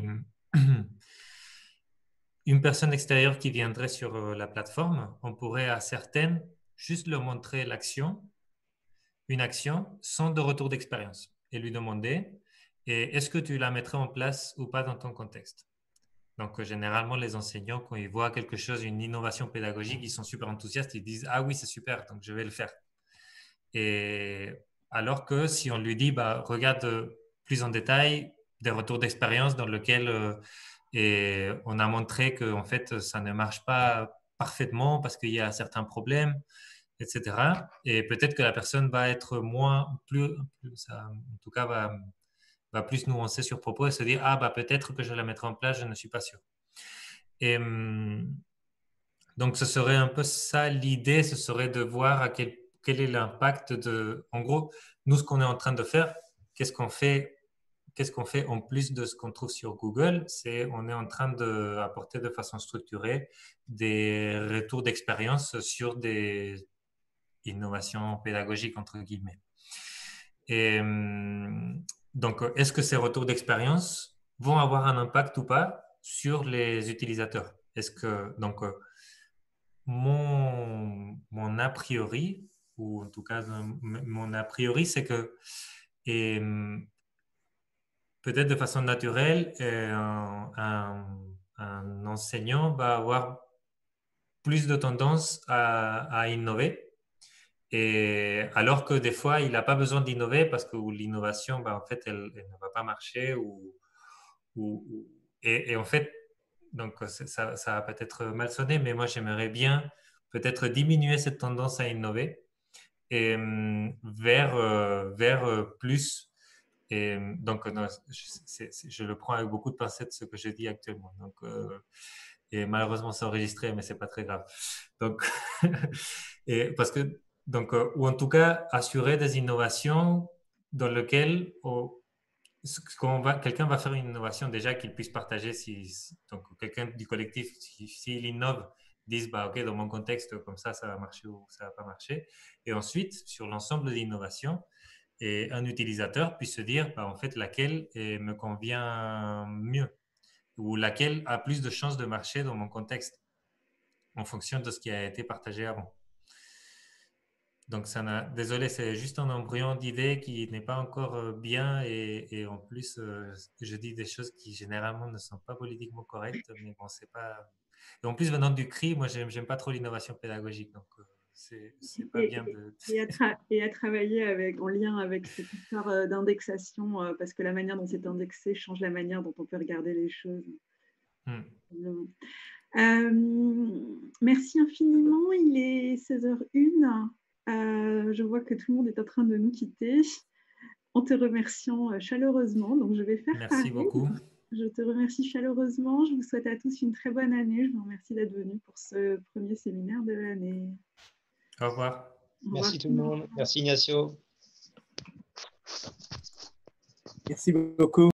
viendrait sur la plateforme, on pourrait à certaines juste leur montrer l'action. une action sans de retour d'expérience et lui demander est-ce que tu la mettrais en place ou pas dans ton contexte. Donc, généralement, les enseignants, quand ils voient quelque chose, une innovation pédagogique, ils sont super enthousiastes, ils disent « Ah oui, c'est super, donc je vais le faire ». Et alors que si on lui dit « Regarde plus en détail des retours d'expérience dans lesquels on a montré que en fait, ça ne marche pas parfaitement parce qu'il y a certains problèmes, etc. » Et peut-être que la personne va être en tout cas, va plus nuancer sur propos et se dire « Ah, peut-être que je la mettrai en place, je ne suis pas sûr. » Et donc, ce serait un peu ça l'idée, ce serait de voir quel est l'impact de… En gros, nous, ce qu'on est en train de faire, qu'est-ce qu'on fait en plus de ce qu'on trouve sur Google? C'est on est en train d'apporter de façon structurée des retours d'expérience sur des innovations pédagogiques, entre guillemets. Et donc, est-ce que ces retours d'expérience vont avoir un impact ou pas sur les utilisateurs? Est-ce que, donc, mon a priori, ou en tout cas, mon a priori, c'est que peut-être de façon naturelle, un enseignant va avoir plus de tendance à innover. Et alors que des fois, il n'a pas besoin d'innover parce que l'innovation, en fait, elle ne va pas marcher. Et en fait, donc ça va peut-être mal sonner, mais moi, j'aimerais bien peut-être diminuer cette tendance à innover et vers plus. Et donc, non, je le prends avec beaucoup de pincettes ce que je dis actuellement. Donc, et malheureusement, c'est enregistré, mais c'est pas très grave. Donc, et parce que donc, ou en tout cas, assurer des innovations dans lesquelles quelqu'un va faire une innovation déjà qu'il puisse partager. Donc, quelqu'un du collectif, s'il innove, disent OK, dans mon contexte, comme ça va marcher ou ça va pas marcher. Et ensuite, sur l'ensemble des innovations, et un utilisateur puisse se dire en fait laquelle me convient mieux ou laquelle a plus de chances de marcher dans mon contexte en fonction de ce qui a été partagé avant. Donc, désolé, c'est juste un embryon d'idée qui n'est pas encore bien et en plus, je dis des choses qui généralement ne sont pas politiquement correctes, mais bon, c'est pas… Et en plus, venant du CRI, moi, j'aime pas trop l'innovation pédagogique, donc c'est pas bien de… Et à travailler en lien avec cette histoire d'indexation, parce que la manière dont c'est indexé change la manière dont on peut regarder les choses. Merci infiniment, il est 16h01. Je vois que tout le monde est en train de nous quitter en te remerciant chaleureusement. Donc, je vais faire Merci beaucoup. Je te remercie chaleureusement. Je vous souhaite à tous une très bonne année. Je vous remercie d'être venus pour ce premier séminaire de l'année. Au revoir. Merci tout le monde. Merci Ignacio. Merci beaucoup.